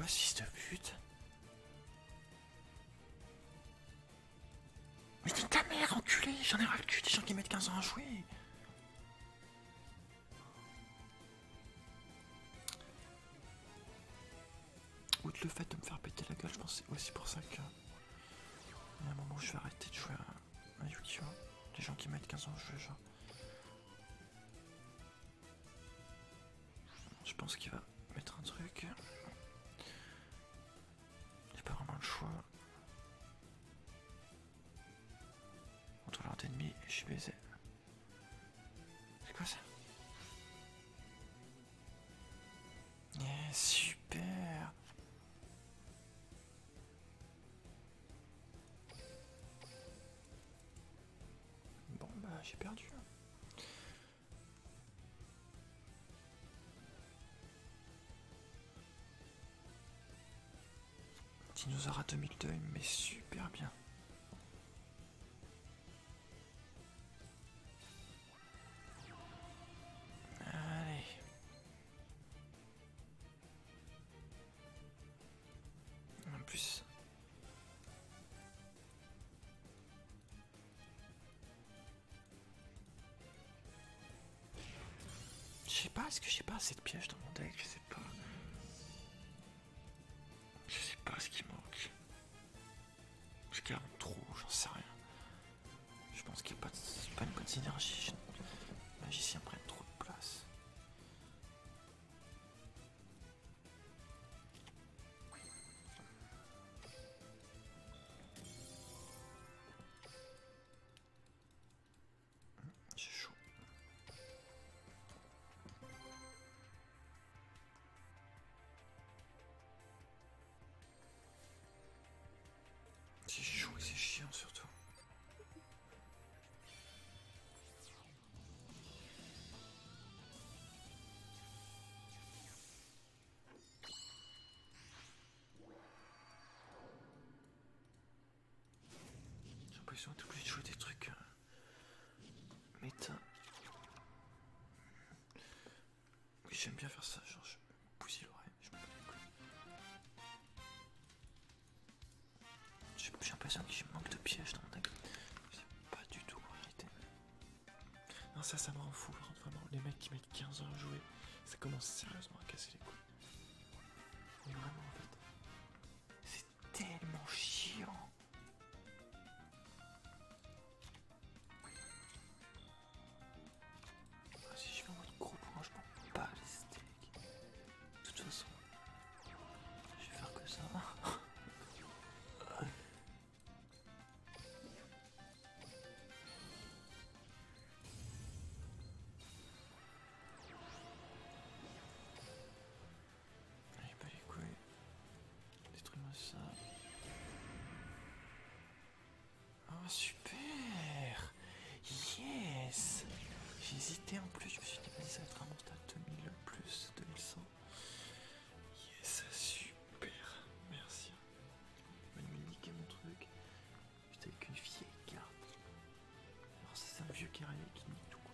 quoi ce fils de pute? Mais dis ta mère, enculé! J'en ai ras le cul des gens qui mettent 15 ans à jouer! Outre le fait de me faire péter la gueule, je pense que c'est aussi pour ça que... Il y a un moment où je vais arrêter de jouer à Yu-Gi-Oh! Les gens qui mettent 15 ans à jouer, genre... Je pense qu'il va mettre un truc... J'ai pas vraiment le choix. Entre l'ordre d'ennemi et je suis baisé. C'est quoi ça? Yeah, super! Bon bah j'ai perdu. Dinosaure à 2002, il me met super bien. Allez. En plus... Je sais pas, est-ce que j'ai pas assez de pièges dans mon deck? Je sais pas. Je sais pas ce qui manque. Parce qu'il y a trop, j'en sais rien. Je pense qu'il n'y a pas une bonne synergie. Les magiciens prennent trop de place. J'ai chaud. C'est chaud et c'est chiant surtout. J'ai l'impression d'être obligé de jouer des trucs méta. Oui, j'aime bien faire ça, genre je bousille l'oreille, je me bats les couilles. J'ai l'impression qu'il manque de pièges dans mon deck. C'est pas du tout en réalité. Non, ça me rend fou, vraiment. Les mecs qui mettent 15 heures à jouer, ça commence sérieusement à casser les couilles. Mais vraiment, en fait, c'est tellement chiant. Ah, si je fais en mode gros point, je m'en bats les steaks. De toute façon, je vais faire que ça. Allez, pas les couilles. Détruis-moi ça. Oh, super! Yes! J'ai hésité en plus, je me suis dit, mais ça va être un monstre à 2000 plus 2100. Yes, super! Merci. Il va me niquer mon truc. J'étais avec une vieille carte. Alors, c'est un vieux guerrier qui nique tout, quoi.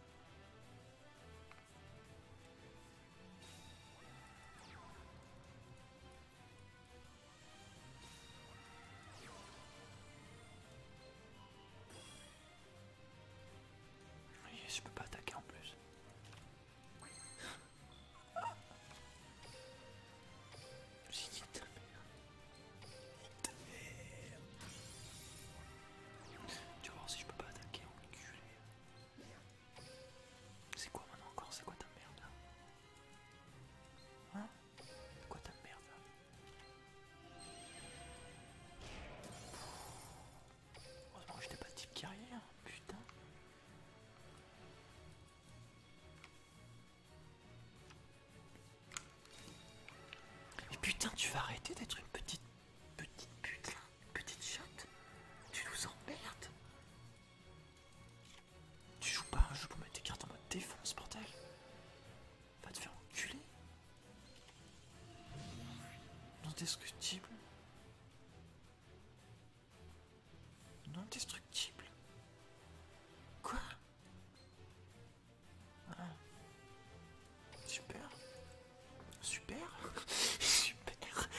Yes, je peux pas attaquer en plus. J'ai dit ta mère. Ta mère. Tu vas voir si je peux pas attaquer, enculé. C'est quoi maintenant encore? C'est quoi ta merde là? Hein? C'est quoi ta merde là? Heureusement que j'étais pas type guerrier, hein. Putain. Mais putain, tu vas arrêter d'être une petite pute là, une petite chatte. Tu nous emmerdes. Tu joues pas à un jeu pour mettre tes cartes en mode défense, bordel. Va te faire enculer. Non destructible. Non destructible. Quoi? Ah. Super. Super. Super.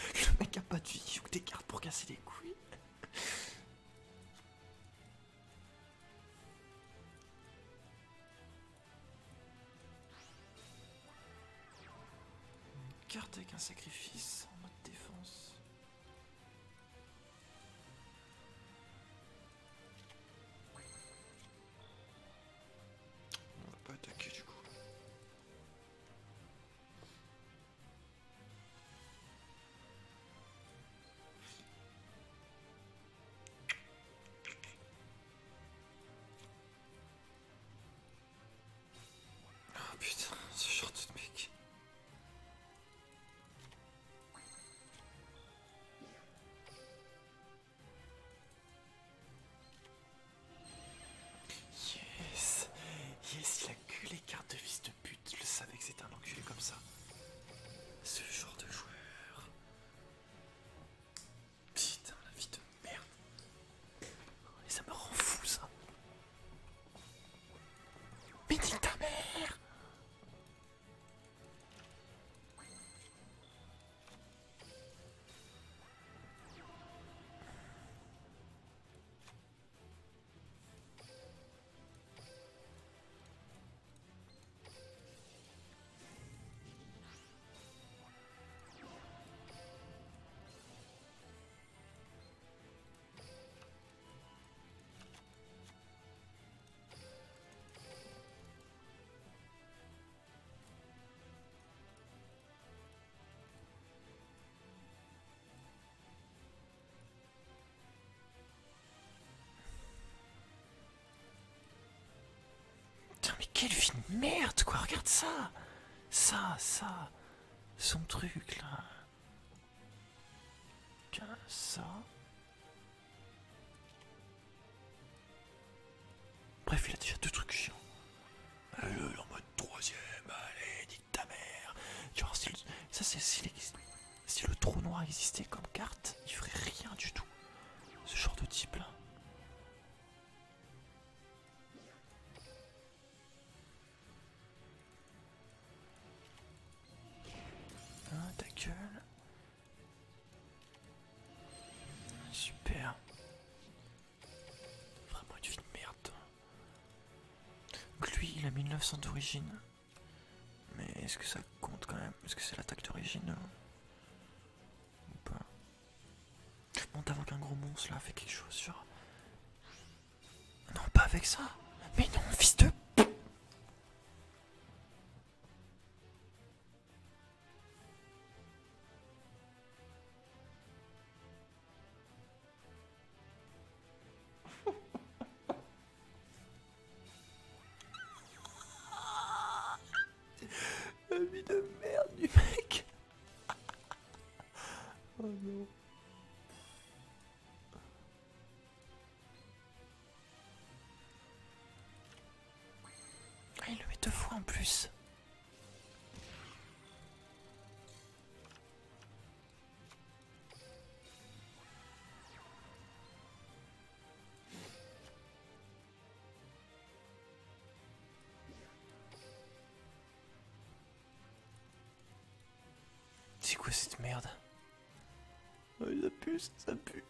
carte avec un sacrifice en mode défense. On va pas attaquer du coup. Oh putain, ce genre de mec. Yes, yes, il a que les cartes de fils de pute. Je le savais que c'était un enculé comme ça. Ce genre de joueur. Putain, la vie de merde. Et ça me rend fou ça. Mais nique ta mère. Putain, mais quelle vie de merde quoi, regarde ça. Ça. Son truc là. Tiens, ça. Bref, il a déjà deux trucs chiants. Le en mode troisième, allez, nique ta mère. Genre, ça c'est si le trou noir existait comme carte, il ferait rien du tout. Ce genre de type là. Ah, ta gueule. Super. Vraiment une vie de merde. Donc lui, il a 1900 d'origine. Mais est-ce que ça compte quand même? Est-ce que c'est l'attaque d'origine ou pas? Monte avant qu'un gros monstre là fait quelque chose, genre. Non, pas avec ça. Mais non, fils de... La vie de merde du mec. Oh non. Ah, il le met deux fois en plus. C'est quoi cette merde? Oh, ça pue, ça pue.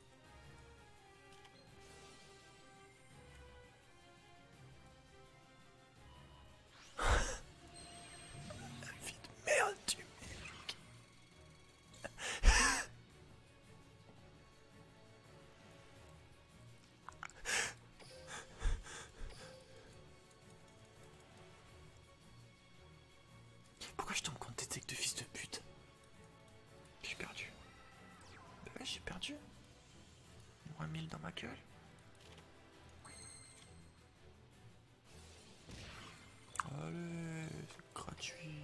La vie de merde du mec. Pourquoi je tombe contre des decks de fils de pute? J'ai perdu. Bah ouais, j'ai perdu. Moins 1000 dans ma gueule. Allez, c'est gratuit.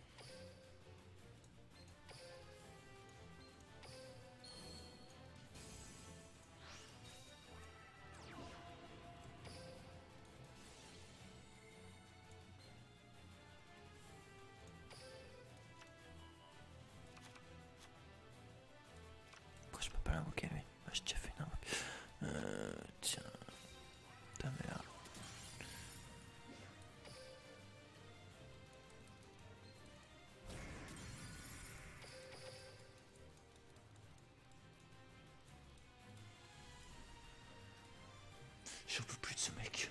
Pourquoi je peux pas l'invoquer lui? Bah, j'ai déjà fait une invoque. Tiens, ta mère. J'en peux plus de ce mec.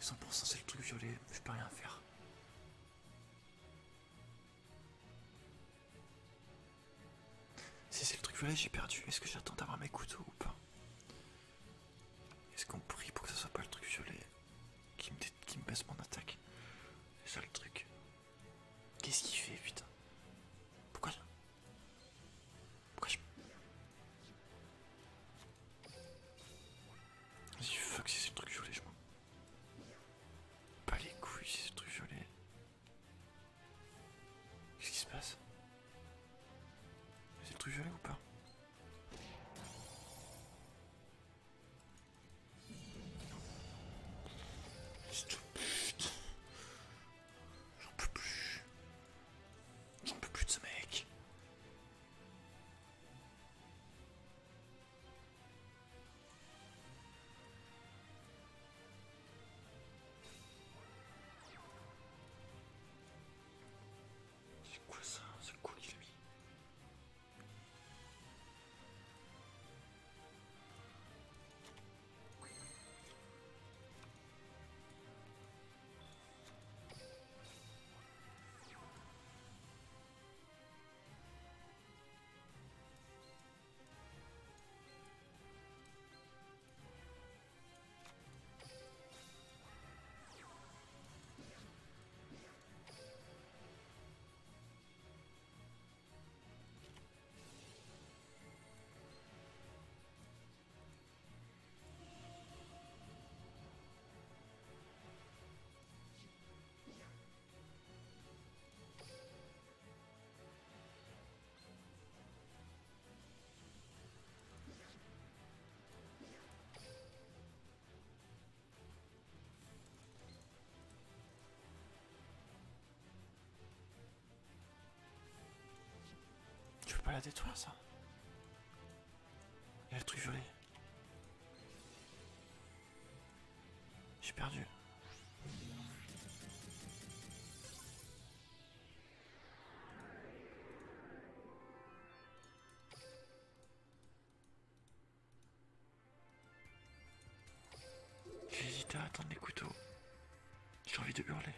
100% c'est le truc violet, je peux rien faire. Si c'est le truc violet, j'ai perdu. Est-ce que j'attends d'avoir mes couteaux ou pas? Est-ce qu'on prie pour que ça soit pas le truc violet qui me baisse mon attaque? C'est ça le truc. Qu'est-ce qu'il fait, putain? Pourquoi je... Vas-y, fuck, si c'est le truc violet, je m'en... Pas les couilles, si c'est le truc violet. Qu'est-ce qui se passe? C'est le truc violet ou pas? Putain. J'en peux plus. J'en peux plus de ce mec. C'est quoi ça? C'est quoi qu'il a mis? Tu peux pas la détruire, ça? Il y a le truc violet. J'ai perdu. J'ai hésité à attendre les couteaux. J'ai envie de hurler.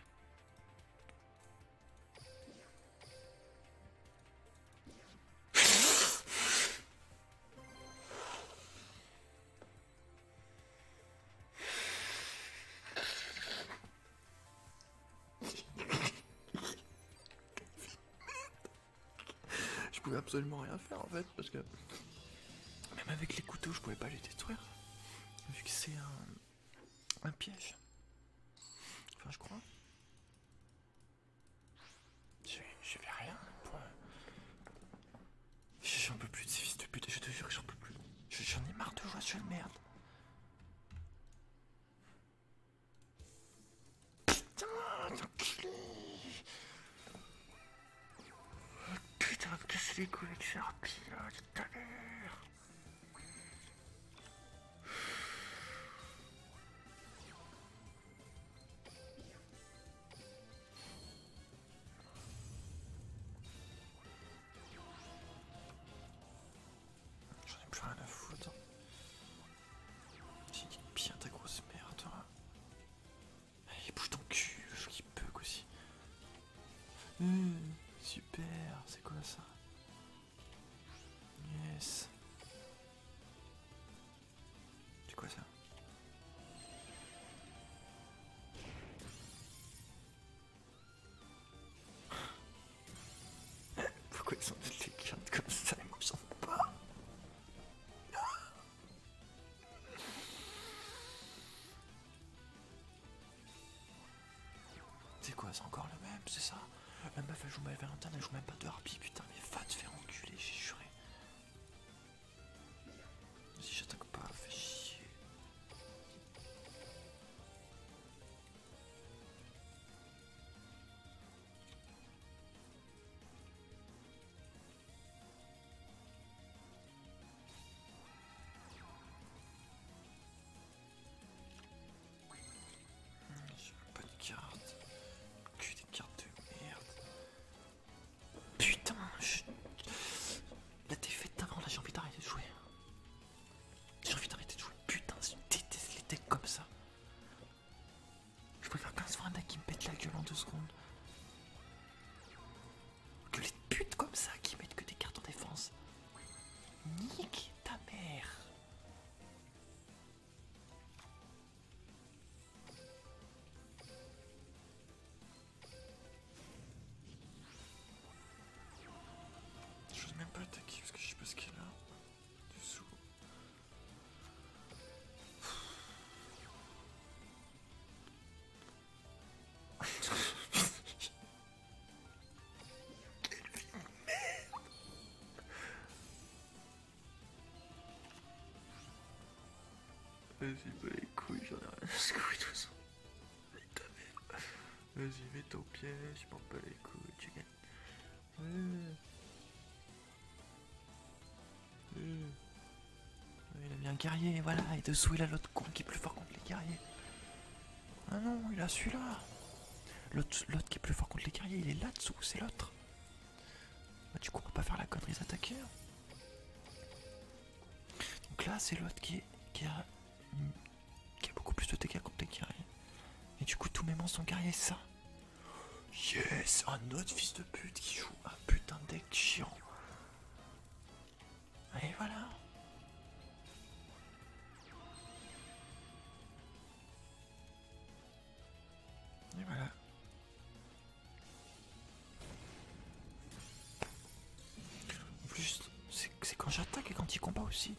Je pouvais absolument rien faire en fait parce que même avec les couteaux je pouvais pas les détruire vu que c'est un piège. Enfin je crois. Je fais rien pour... J'en peux plus de ces fils de pute, je te jure que j'en peux plus. J'en ai marre de jouer à ce jeu de merde. Putain, enculé. Putain, me casser les couilles avec ces harpies là, tout à l'heure. J'en ai plus rien à foutre. J'ai dit bien ta grosse merde, toi. Allez, bouge ton cul, le jeu qui bug aussi. Super, c'est quoi ça? Yes. C'est quoi ça? Pourquoi ils sont toutes les cartes comme ça? Ils m'en sont pas. C'est quoi? C'est encore le même, c'est ça? La meuf elle joue ma Valentine, elle joue même pas de harpie, putain, mais va te faire enculer, j'ai juré. Si j'attaque pas, fais chier. Vas-y, bah les couilles, j'en ai rien à secouer tout ça. Vas-y, mets ton pied, je m'en bats les couilles, tu gagnes. Il a mis un guerrier, voilà, et dessous il a l'autre con qui est plus fort contre les guerriers. Ah non, il a celui-là. L'autre qui est plus fort contre les guerriers, il est là-dessous, c'est l'autre. Bah, du coup, on va pas faire la connerie d'attaquer. Donc là, c'est l'autre qui a beaucoup plus de dégâts contre les guerriers. Et du coup, tous mes monstres sont guerriers, ça. Yes, un autre fils de pute qui joue un putain de deck chiant. Et voilà. Et voilà. En plus, c'est quand j'attaque et quand il combat aussi.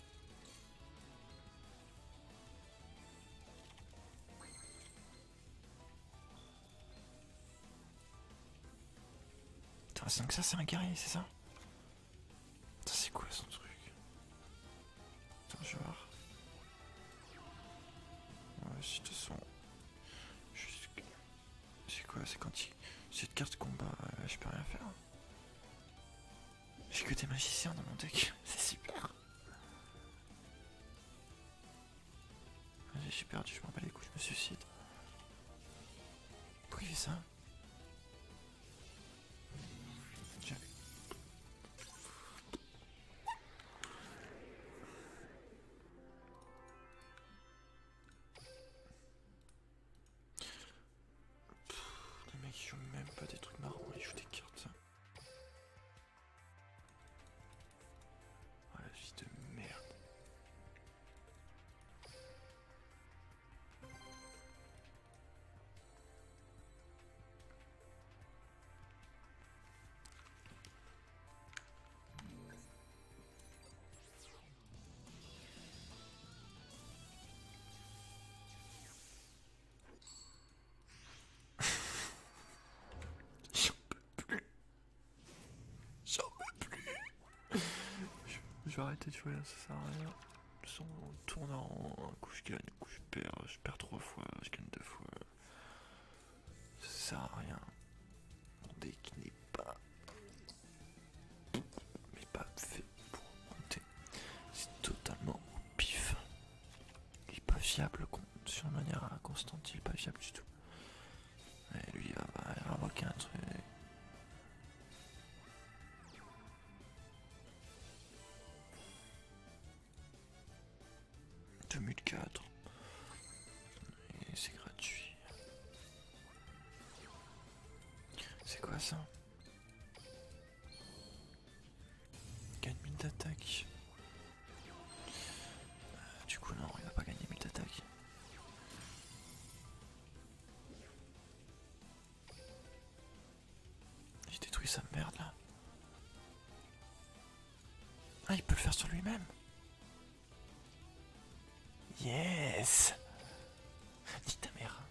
Donc ça c'est un guerrier, c'est ça? Ça c'est quoi son truc? Attends, je vais voir. Ouais, si de toute façon... C'est quoi? C'est quand il... Cette carte combat, je peux rien faire. J'ai que des magiciens dans mon deck, c'est super. Vas-y, j'ai perdu, je m'en bats les couilles, je me suicide. Pourquoi il fait ça? Les mecs ils jouent même pas des trucs marrants, ils jouent des cartes. Oh la vie de merde. J'en peux plus. Je vais arrêter de jouer là, ça sert à rien. On tourne en rond, un coup je gagne, un coup je perds 3 fois, je gagne 2 fois. Ça sert à rien. Mon deck n'est pas fait pour monter. C'est totalement au pif. Il est pas fiable sur une manière constante, il est pas fiable du tout. Et lui il va invoquer un truc. 2004. Et c'est gratuit. C'est quoi ça? Gagne 1000 d'attaque. Du coup non, il va pas gagner 1000 d'attaque. J'ai détruit sa merde là. Ah, il peut le faire sur lui-même. Yes. Dis ta mère.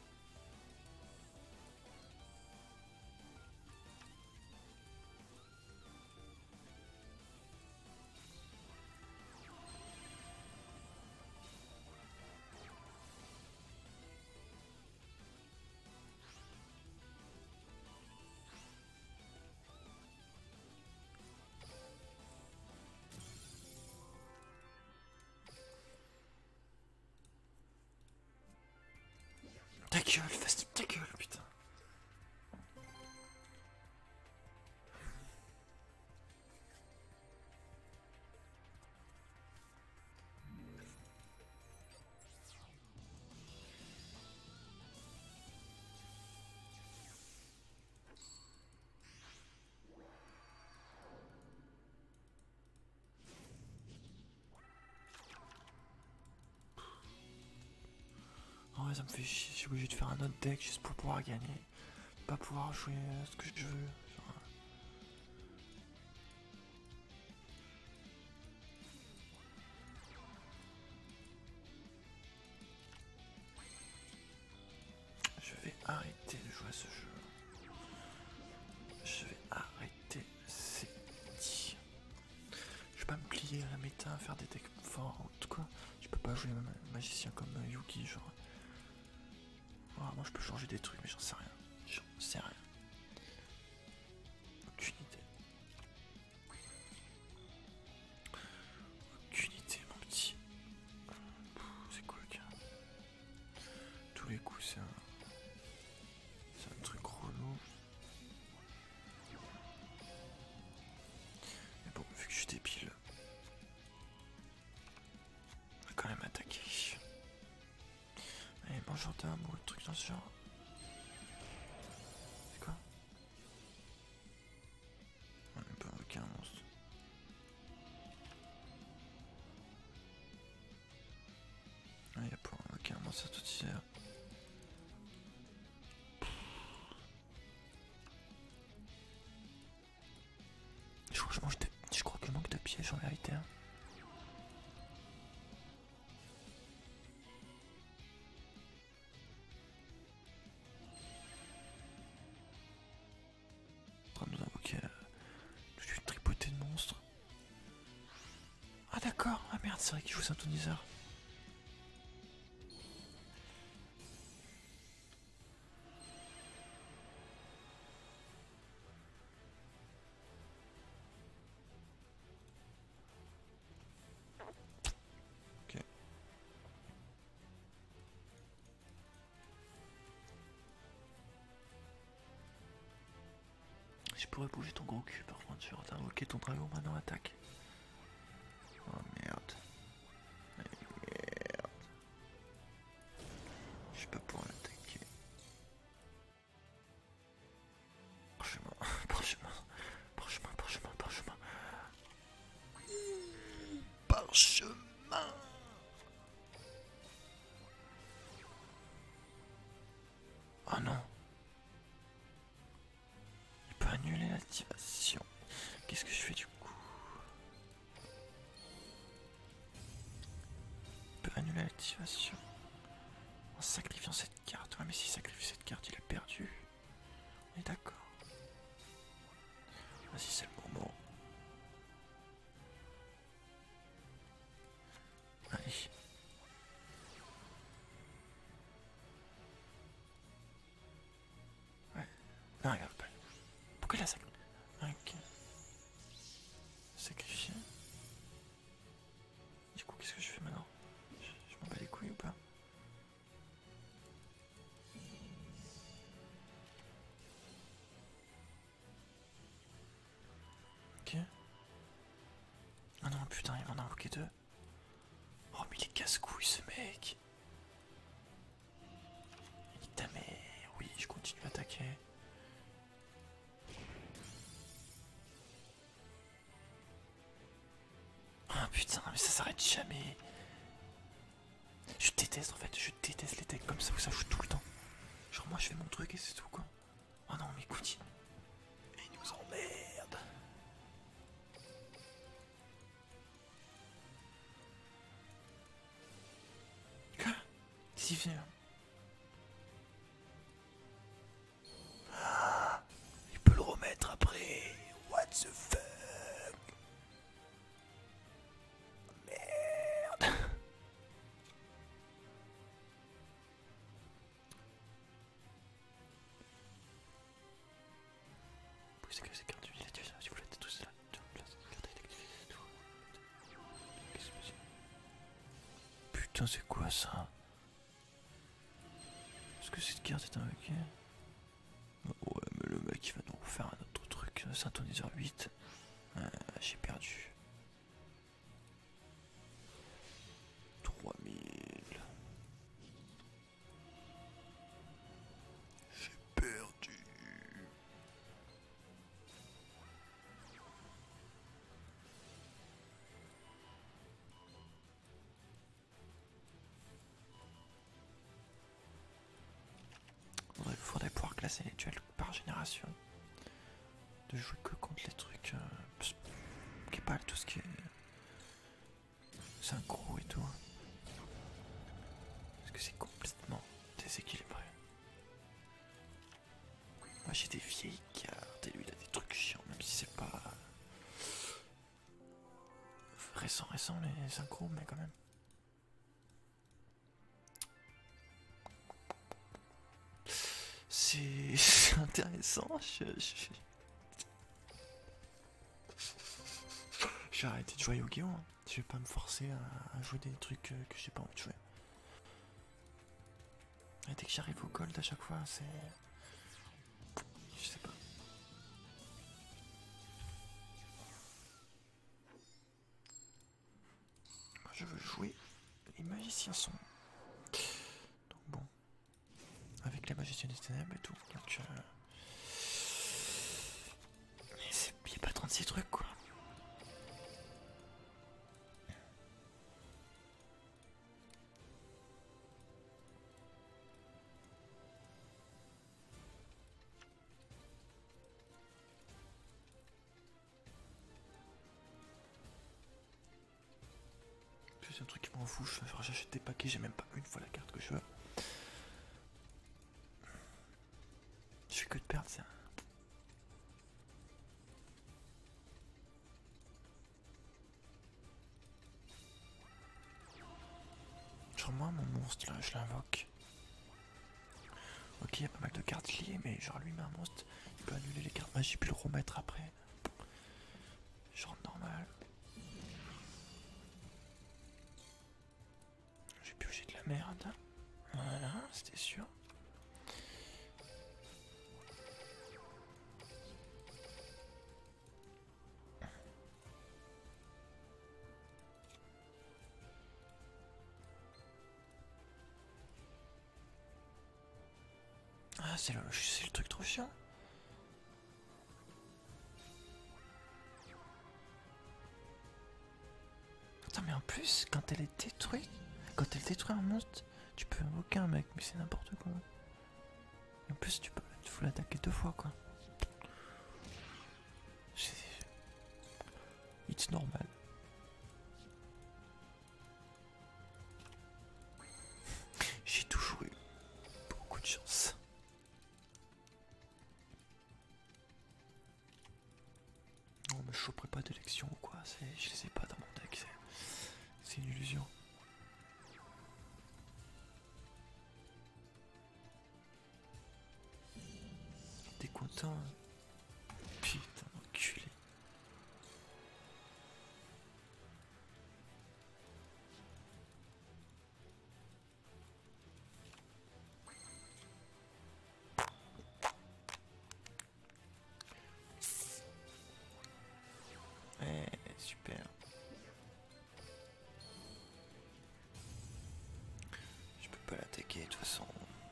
Ta gueule, fais ta gueule, putain. En vrai, ça me fait chier, je suis obligé de faire un autre deck juste pour pouvoir gagner. Pas pouvoir jouer ce que je veux. Je vais arrêter de jouer à ce jeu. Je vais arrêter, c'est dit. Je vais pas me plier à la méta, faire des decks forts ou tout quoi. Je peux pas pas jouer magicien comme Yuki, genre. Ah, moi je peux changer des trucs, mais j'en sais rien. J'en sais rien. Aucune idée. Aucune idée, mon petit. C'est quoi, gars? Tous les coups, c'est un truc relou. Mais bon, vu que je suis débile, on va quand même attaquer. Allez, bonjour dame ou le truc dans ce genre. C'est quoi? On n'est pas invoqué un monstre. Ah, il y a pas invoqué un monstre à tout dire. Je crois que je manque de pièges en vérité. Hein. En train de nous invoquer toute une tripotée de monstres. Ah d'accord, ah merde, c'est vrai qu'il joue synthoniseur. Ok. Je pourrais bouger ton gros cul par contre, tu vas invoquer ton dragon maintenant attaque. Oh merde. Merde. Je suis pas pour l'attaquer. Parchemin, parchemin, parchemin, parchemin, parchemin. Parchemin. Oh non. Il peut annuler l'activation. Qu'est-ce que je fais du coup? Il peut annuler l'activation en sacrifiant cette carte. Ouais mais s'il sacrifie cette carte, il a perdu. On est d'accord. Vas-y, c'est le moment. Allez. Ouais. Non, regarde pas. Pourquoi il a sacrifié? Ok. Sacrifié. Du coup, qu'est-ce que je fais maintenant? Je m'en bats les couilles ou pas? Ok. Ah non, putain, il m'en a invoqué deux. Oh, mais il est casse-couille ce mec. Nique ta mère. Oui, je continue à attaquer. Ah putain, mais ça s'arrête jamais. Je déteste en fait, je déteste les decks comme ça où ça joue tout le temps. Genre moi je fais mon truc et c'est tout quoi. Oh non mais écoute, il nous emmerde. Quoi? Qu'est-ce qu'il fait là? Il peut le remettre après. What the fuck? Merde. C'est que c'est carte il a déjà, si vous l'êtes tous là. Putain, c'est quoi ça? Est-ce que cette carte est invoquée? Ouais, mais le mec il va nous refaire un autre truc. Synthoniseur 8. J'ai perdu. 3000. J'ai perdu. Faudrait pouvoir classer les duels par génération. De jouer que contre les trucs qui est pas tout ce qui est synchro et tout. Parce que c'est complètement déséquilibré. Moi j'ai des vieilles cartes et lui il a des trucs chiants, même si c'est pas récent les synchros, mais quand même. c'est intéressant. Je vais arrêter de jouer au Yu-Gi-Oh! Hein. Je vais pas me forcer à jouer des trucs que j'ai pas envie de jouer. Et dès que j'arrive au gold à chaque fois, c'est... Je sais pas. Moi je veux jouer les magiciens sont. Donc bon. Avec les magiciens des ténèbres et tout. Donc mais y a pas 36 trucs quoi. C'est un truc qui m'en fout, j'achète des paquets, j'ai même pas une fois la carte que je veux. Je fais que de perdre ça. Genre moi mon monstre là, je l'invoque. Ok, il y a pas mal de cartes liées, mais genre lui met un monstre, il peut annuler les cartes magiques puis le remettre après. Genre normal. J'ai pioché de la merde. Voilà, c'était sûr. Ah, c'est le truc trop chiant. Attends, mais en plus, quand elle est détruite, quand elle détruit un monstre, tu peux invoquer un mec, mais c'est n'importe quoi. Et en plus, tu faut l'attaquer 2 fois, quoi. It's normal. J'ai toujours eu beaucoup de chance. Non, mais je choperai pas d'élection ou quoi, je les ai pas dans mon deck, c'est une illusion. T'es content? Putain, enculé. Ouais, super. Je peux pas l'attaquer de toute façon.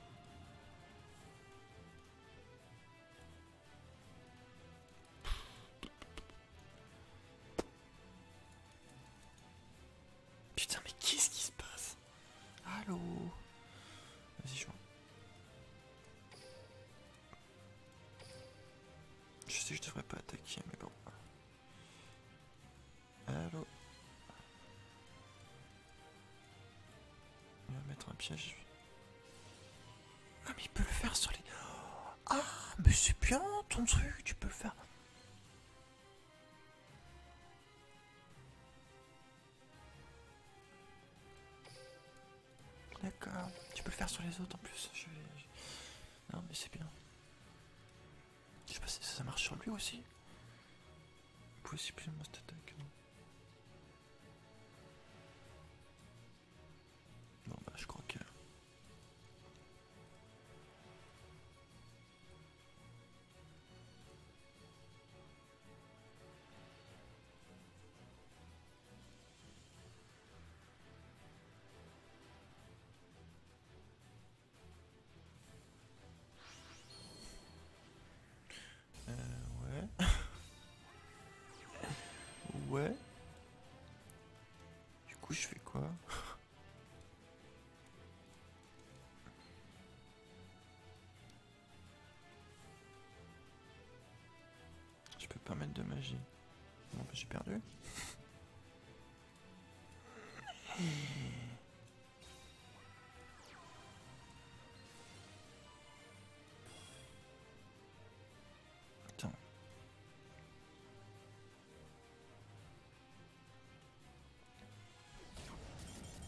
Putain, mais qu'est-ce qui se passe? Allô? Vas-y, je vois. Je sais que je devrais pas attaquer, mais bon. Allô? Il va mettre un piège. Ah, mais il peut le faire sur les... Ah, mais c'est bien ton truc, tu peux le faire. D'accord, tu peux le faire sur les autres en plus. Non, mais c'est bien. Je sais pas si ça marche sur lui aussi. Vous pouvez supprimer mon attaque, non? Bon, bah, je crois que. Ouais. Ouais. Du coup, je fais quoi? Je peux pas mettre de magie. Bon, bah, j'ai perdu. Attends.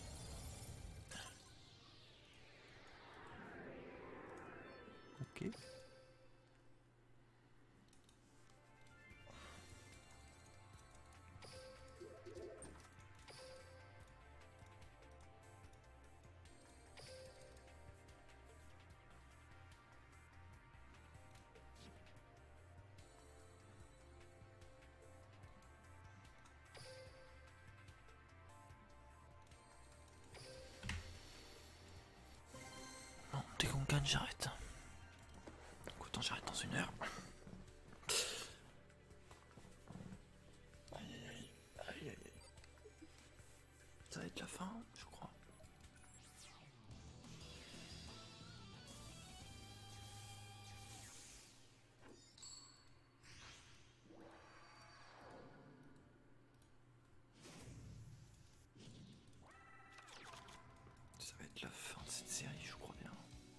Ok. Morgane, j'arrête. Donc autant j'arrête dans 1 heure. Aïe aïe aïe. Aïe aïe aïe. Ça va être la fin, je crois. Ça va être la fin de cette série, je crois bien.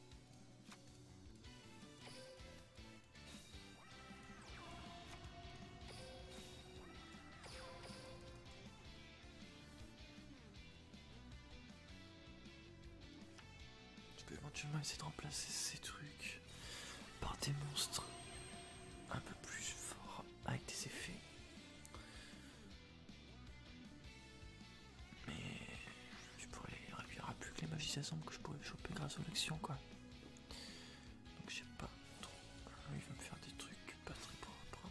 Je peux éventuellement essayer de remplacer ces trucs par des monstres un peu plus forts avec des effets. Mais il n'y aura plus que les magies assemblent que je pourrais choper grâce aux actions quoi. Donc je sais pas trop. Il va me faire des trucs pas très propres.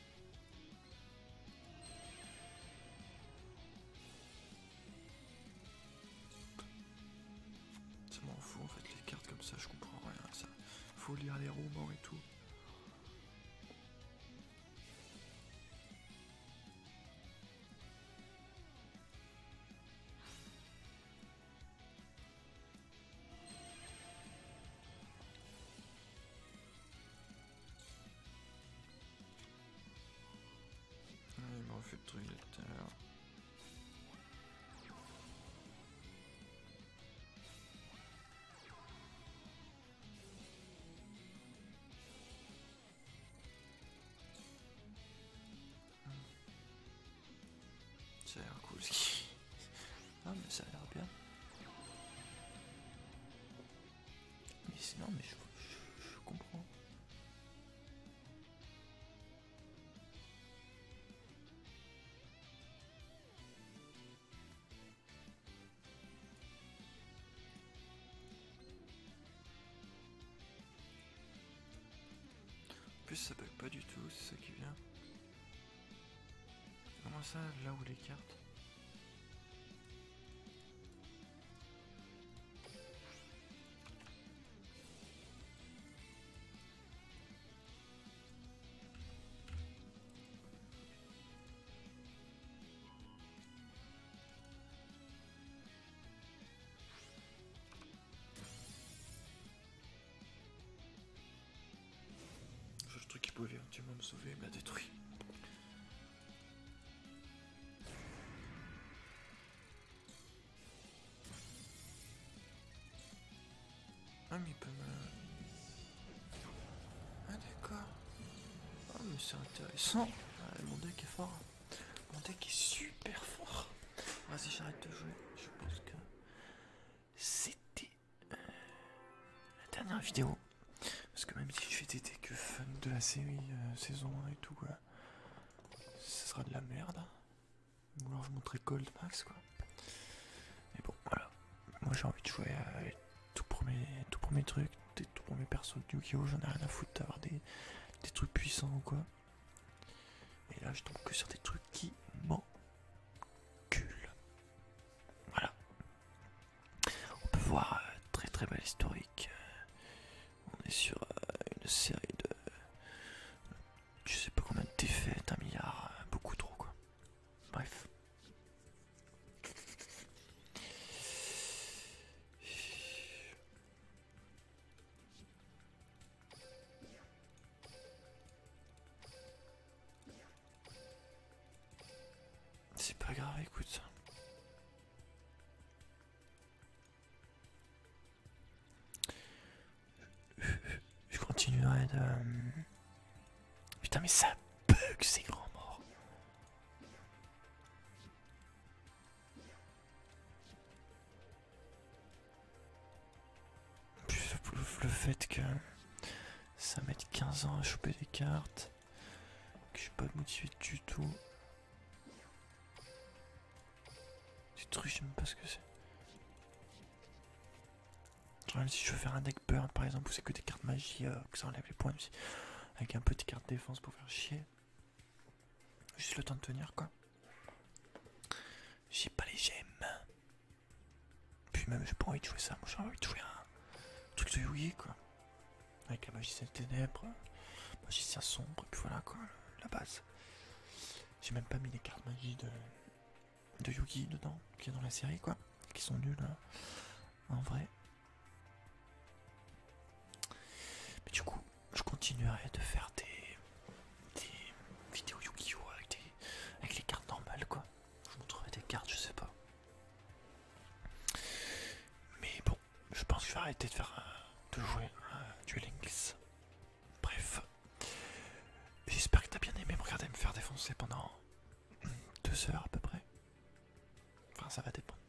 Ça m'en fout en fait les cartes comme ça, je comprends rien. Ça. Faut lire les romans et tout. Il m'a refait le truc là tout à l'heure. Ça a l'air cool ce qui. Ah mais ça a l'air bien. Mais sinon mais je comprends. En plus ça bug pas du tout, c'est ça qui vient. Comment ça, là où les cartes? Le truc qui pouvait éventuellement me sauver m'a détruit. Ah mais il peut me... Ah d'accord. Ah mais c'est intéressant. Ah, mon deck est fort. Mon deck est super fort. Vas-y j'arrête de jouer. Je pense que c'était la dernière vidéo. Parce que même si je fais des decks fun de la série saison 1 et tout, quoi, ça sera de la merde. Ou alors je montrerai Cold Max quoi. Mais bon voilà. Moi j'ai envie de jouer à les tout premiers trucs, des tout premiers persos de Yu-Gi-Oh! J'en ai rien à foutre d'avoir des trucs puissants ou quoi. Et là je tombe que sur des trucs qui m'enculent. Voilà. On peut voir très très belle historique. On est sur une série de... Je sais pas combien de défaites, 1 milliard, beaucoup trop quoi. Bref. C'est pas grave, écoute. Je continuerai de... Putain mais ça bug ces grands morts. Puis le fait que ça mette 15 ans à choper des cartes, que je suis pas motivé du tout. Ces trucs, je sais même pas ce que c'est. Genre même si je veux faire un deck burn par exemple où c'est que des cartes magie, que ça enlève les points, aussi, avec un peu de cartes défense pour faire chier. Juste le temps de tenir quoi. J'ai pas les gemmes. Puis même j'ai pas envie de jouer ça, moi j'ai envie de jouer un truc de Yugi quoi. Avec la magicienne des ténèbres, magicien sombre, et puis voilà quoi, la base. J'ai même pas mis les cartes magie de Yugi dedans, qui est dans la série quoi, qui sont nulles en vrai. Mais du coup, je continuerai de faire des vidéos Yu-Gi-Oh! Avec les cartes normales quoi. Je montrerai des cartes, je sais pas. Mais bon, je pense que je vais arrêter de jouer à Duel Links. Bref. J'espère que t'as bien aimé me regarder me faire défoncer pendant 2 heures à peu près. Enfin, ça va dépendre.